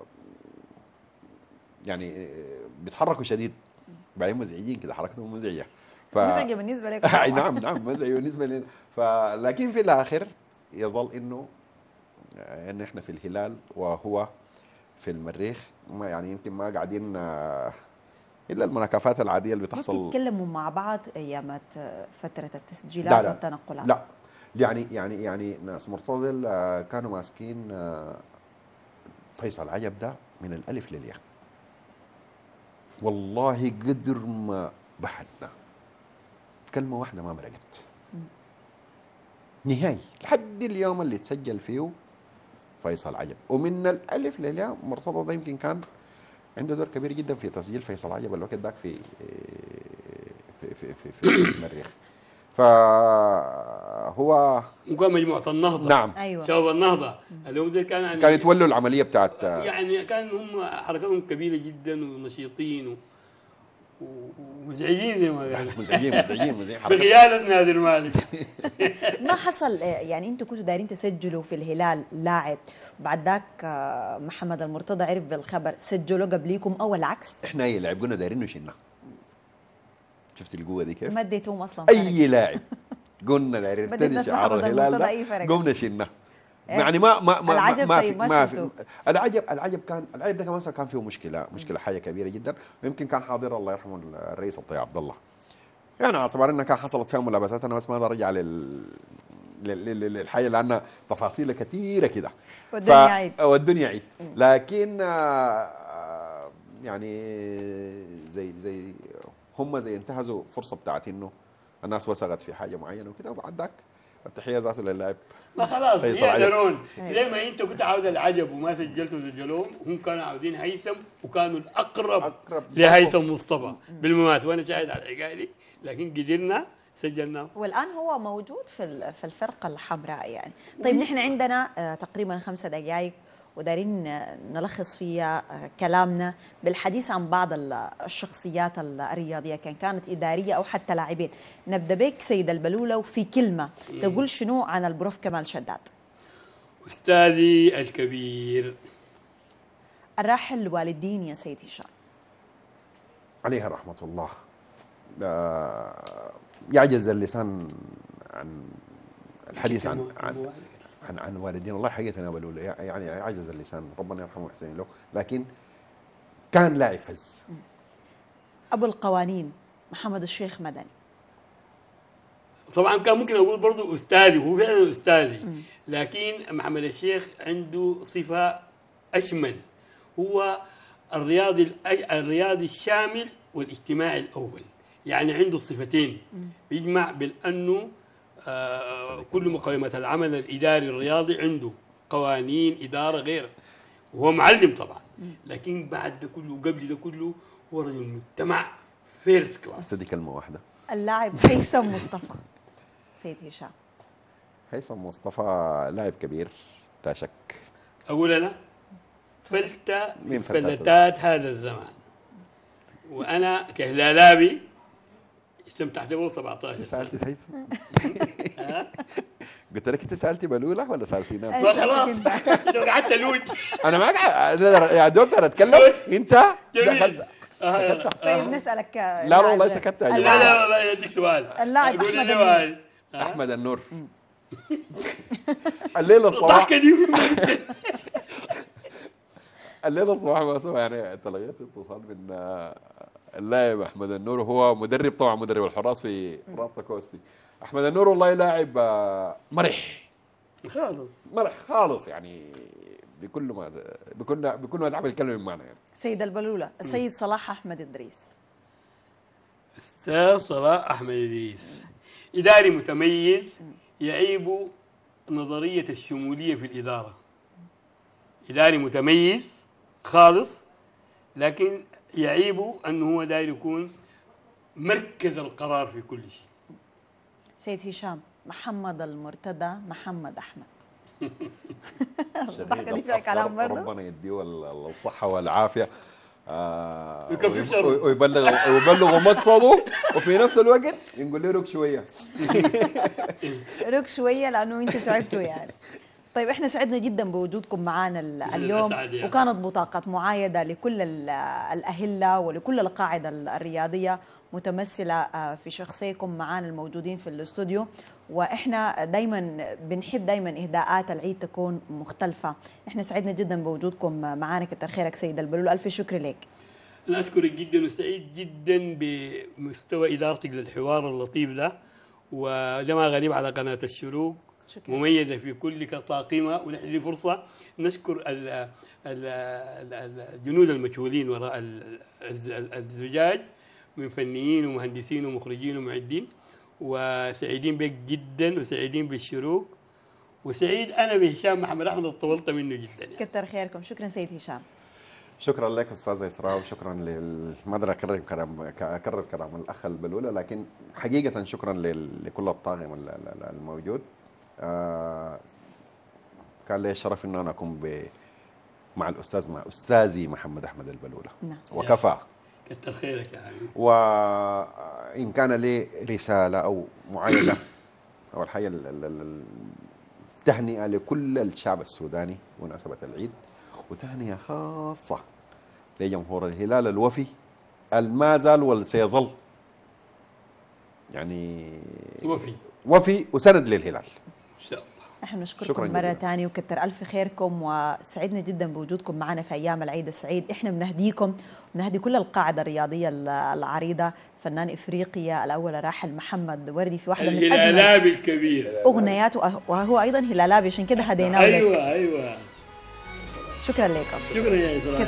يعني بيتحركوا شديد، بعدين مزعجين كده حركتهم مزعجه. مزعجه بالنسبه لك؟ نعم مزعجه بالنسبه لنا. لكن في الاخر يظل انه ان احنا في الهلال وهو في المريخ، ما يعني يمكن ما قاعدين الا المناكفات العاديه اللي بتحصل. بتتكلموا مع بعض ايامات فتره التسجيلات لا والتنقلات؟ لا يعني ناس مرتضى كانوا ماسكين فيصل عجب ده من الالف للياء. والله قدر ما بحثنا كلمه واحده ما مرقت نهائي لحد اليوم اللي تسجل فيه فيصل عجب. ومن الالف للياء مرتضى ده يمكن كان عنده دور كبير جدا في تسجيل فيصل عجب الوقت ذاك في المريخ. فهو وقام مجموعه النهضه. نعم ايوه شباب النهضه اللي هم دول كان يتولوا العمليه بتاعت يعني كان هم حركتهم كبيره جدا ونشيطين ومزعجين زي ما قالوا مزعجين بقياده نادر مالك. ما حصل يعني انتوا كنتوا دايرين تسجلوا في الهلال لاعب بعد ذاك محمد المرتضى عرف بالخبر سجلوا قبليكم او العكس؟ احنا اي لاعب قلنا دايرين نشيلنا. شفت القوه دي كيف؟ ما اديتوهم اصلا اي لاعب قلنا دايرين بديت نبتدي نسمع شعار محمد الهلال المرتضى ده أي فرق. قمنا شيلنا. إيه؟ يعني ما العجب ما طيب في ما ما شلتوه. في العجب كان ده كمان كان فيه مشكله حاجه كبيره جدا. ويمكن كان حاضر الله يرحمه الرئيس الطيب عبد الله. يعني على اعتبار انها كان حصلت فيها ملابسات انا بس ما اقدر ارجع للحاجه لانها تفاصيل كثيره كده. والدنيا عيد. والدنيا عيد. لكن يعني زي هم زي انتهزوا فرصه بتاعت انه الناس وثقت في حاجه معينه وكده. وبعد ذاك التحيه ذاته للاعب. ما خلاص فيصل عجب. يقدرون زي ما انت كنت عاوز العجب وما سجلتوا سجلوهم، هم كانوا عاوزين هيثم وكانوا الاقرب لهيثم مصطفى بالمماسة، وانا شاهد على الحكايه، لكن قدرنا سجلناه. والان هو موجود في الفرقه الحمراء يعني. طيب نحن عندنا تقريبا 5 دقائق ودارين نلخص فيها كلامنا بالحديث عن بعض الشخصيات الرياضيه كانت اداريه او حتى لاعبين. نبدا بك سيد البلوله وفي كلمه تقول شنو عن البروف كمال شداد؟ استاذي الكبير الراحل والدين يا سيد هشام عليها رحمه الله. يعجز اللسان عن الحديث عن والدين الله حقيقة أنا بقول يعني يعجز اللسان ربنا يرحمه ويحسن له. لكن كان لاعب فز. أبو القوانين محمد الشيخ مدني طبعا كان ممكن أقول برضو أستاذي، هو فعلا أستاذي، لكن محمد الشيخ عنده صفة أشمل، هو الرياضي الشامل والاجتماعي الأول. يعني عنده الصفتين يجمع بأنه كل مقومات العمل الإداري الرياضي عنده قوانين إدارة غير، وهو معلم طبعا، لكن بعد ده كله وقبل ده كله هو رجل مجتمع فيرست كلاس. دي كلمة واحدة. اللاعب هيثم مصطفى سيد هشام. هيثم مصطفى لاعب كبير لا شك. أقول أنا فلتات هذا الزمان، وأنا كهلالابي استمتعت به 17. سألتي هيثم؟ قلت لك انت سالتي بلوله ولا سالتي ناس؟ خلاص لو قعدت لوج انا ما قاعد يا دكتور اتكلم انت دخلت سكتت. طيب نسالك لا والله سكتت. لا لا والله يديك سؤال. اللاعب احمد النور. احمد النور الليله الصباح الضحكه دي الليله الصباح ما سوى يعني تلقيت اتصال من اللاعب احمد النور، هو مدرب طبعا مدرب الحراس في رابطه كوستي. احمد النور والله لاعب مرح خالص يعني بكل ما تعمل الكلمه من معنى يعني. سيد البلوله السيد صلاح احمد ادريس. السيد صلاح احمد ادريس اداري متميز، يعيب نظريه الشموليه في الاداره. اداري متميز خالص، لكن يعيبه انه هو داير يكون مركز القرار في كل شيء. سيد هشام محمد المرتضى محمد احمد. ربنا يديه الصحه والعافيه ويبلغ ويبلغ مقصده، وفي نفس الوقت نقول له رك شويه رك شويه لانه انتوا تعبتوا يعني. طيب احنا سعدنا جدا بوجودكم معنا اليوم، وكانت بطاقة معايدة لكل الأهلة ولكل القاعدة الرياضية متمثلة في شخصيكم معنا الموجودين في الاستوديو. واحنا دايما بنحب اهداءات العيد تكون مختلفة. احنا سعدنا جدا بوجودكم معنا، كتر خيرك سيد البلول، ألف شكر لك. أنا أشكرك جدا وسعيد جدا بمستوى إدارتك للحوار اللطيف ده، وده ما غريب على قناة الشروق. شكرا. مميزة في كل طاقمة، ونحن لي فرصة نشكر الجنود المجهولين وراء الزجاج من فنيين ومهندسين ومخرجين ومعدين، وسعيدين بك جدا وسعيدين بالشروق، وسعيد انا بهشام محمد احمد طولت منه جدا يعني. كتر خيركم. شكرا سيد هشام. شكرا لك استاذ اسراء، وشكرا ما اقدر اكرر كلام الاخ البلوله، لكن حقيقه شكرا لكل الطاقم الموجود. كان لي الشرف انه انا اكون مع استاذي محمد احمد البلوله. نعم. وكفى. كتر خيرك يا حبيبي. وان كان لي رساله او معايده، اول حاجه تهنئه لكل الشعب السوداني بمناسبه العيد، وتهنئه خاصه لجمهور الهلال الوفي ما زال وسيظل يعني وفي وسند للهلال ان شاء الله. نحن نشكركم مرة ثانية وكتر ألف خيركم، وسعدنا جدا بوجودكم معنا في أيام العيد السعيد. إحنا بنهديكم ونهدي كل القاعدة الرياضية العريضة، فنان إفريقيا الأول الراحل محمد وردي في واحدة من أجمل الهلالابي الكبير أغنيات، وهو أيضا هلالابي عشان كده هديناه لك. أيوة. شكرا لكم. شكرا يا إسراء.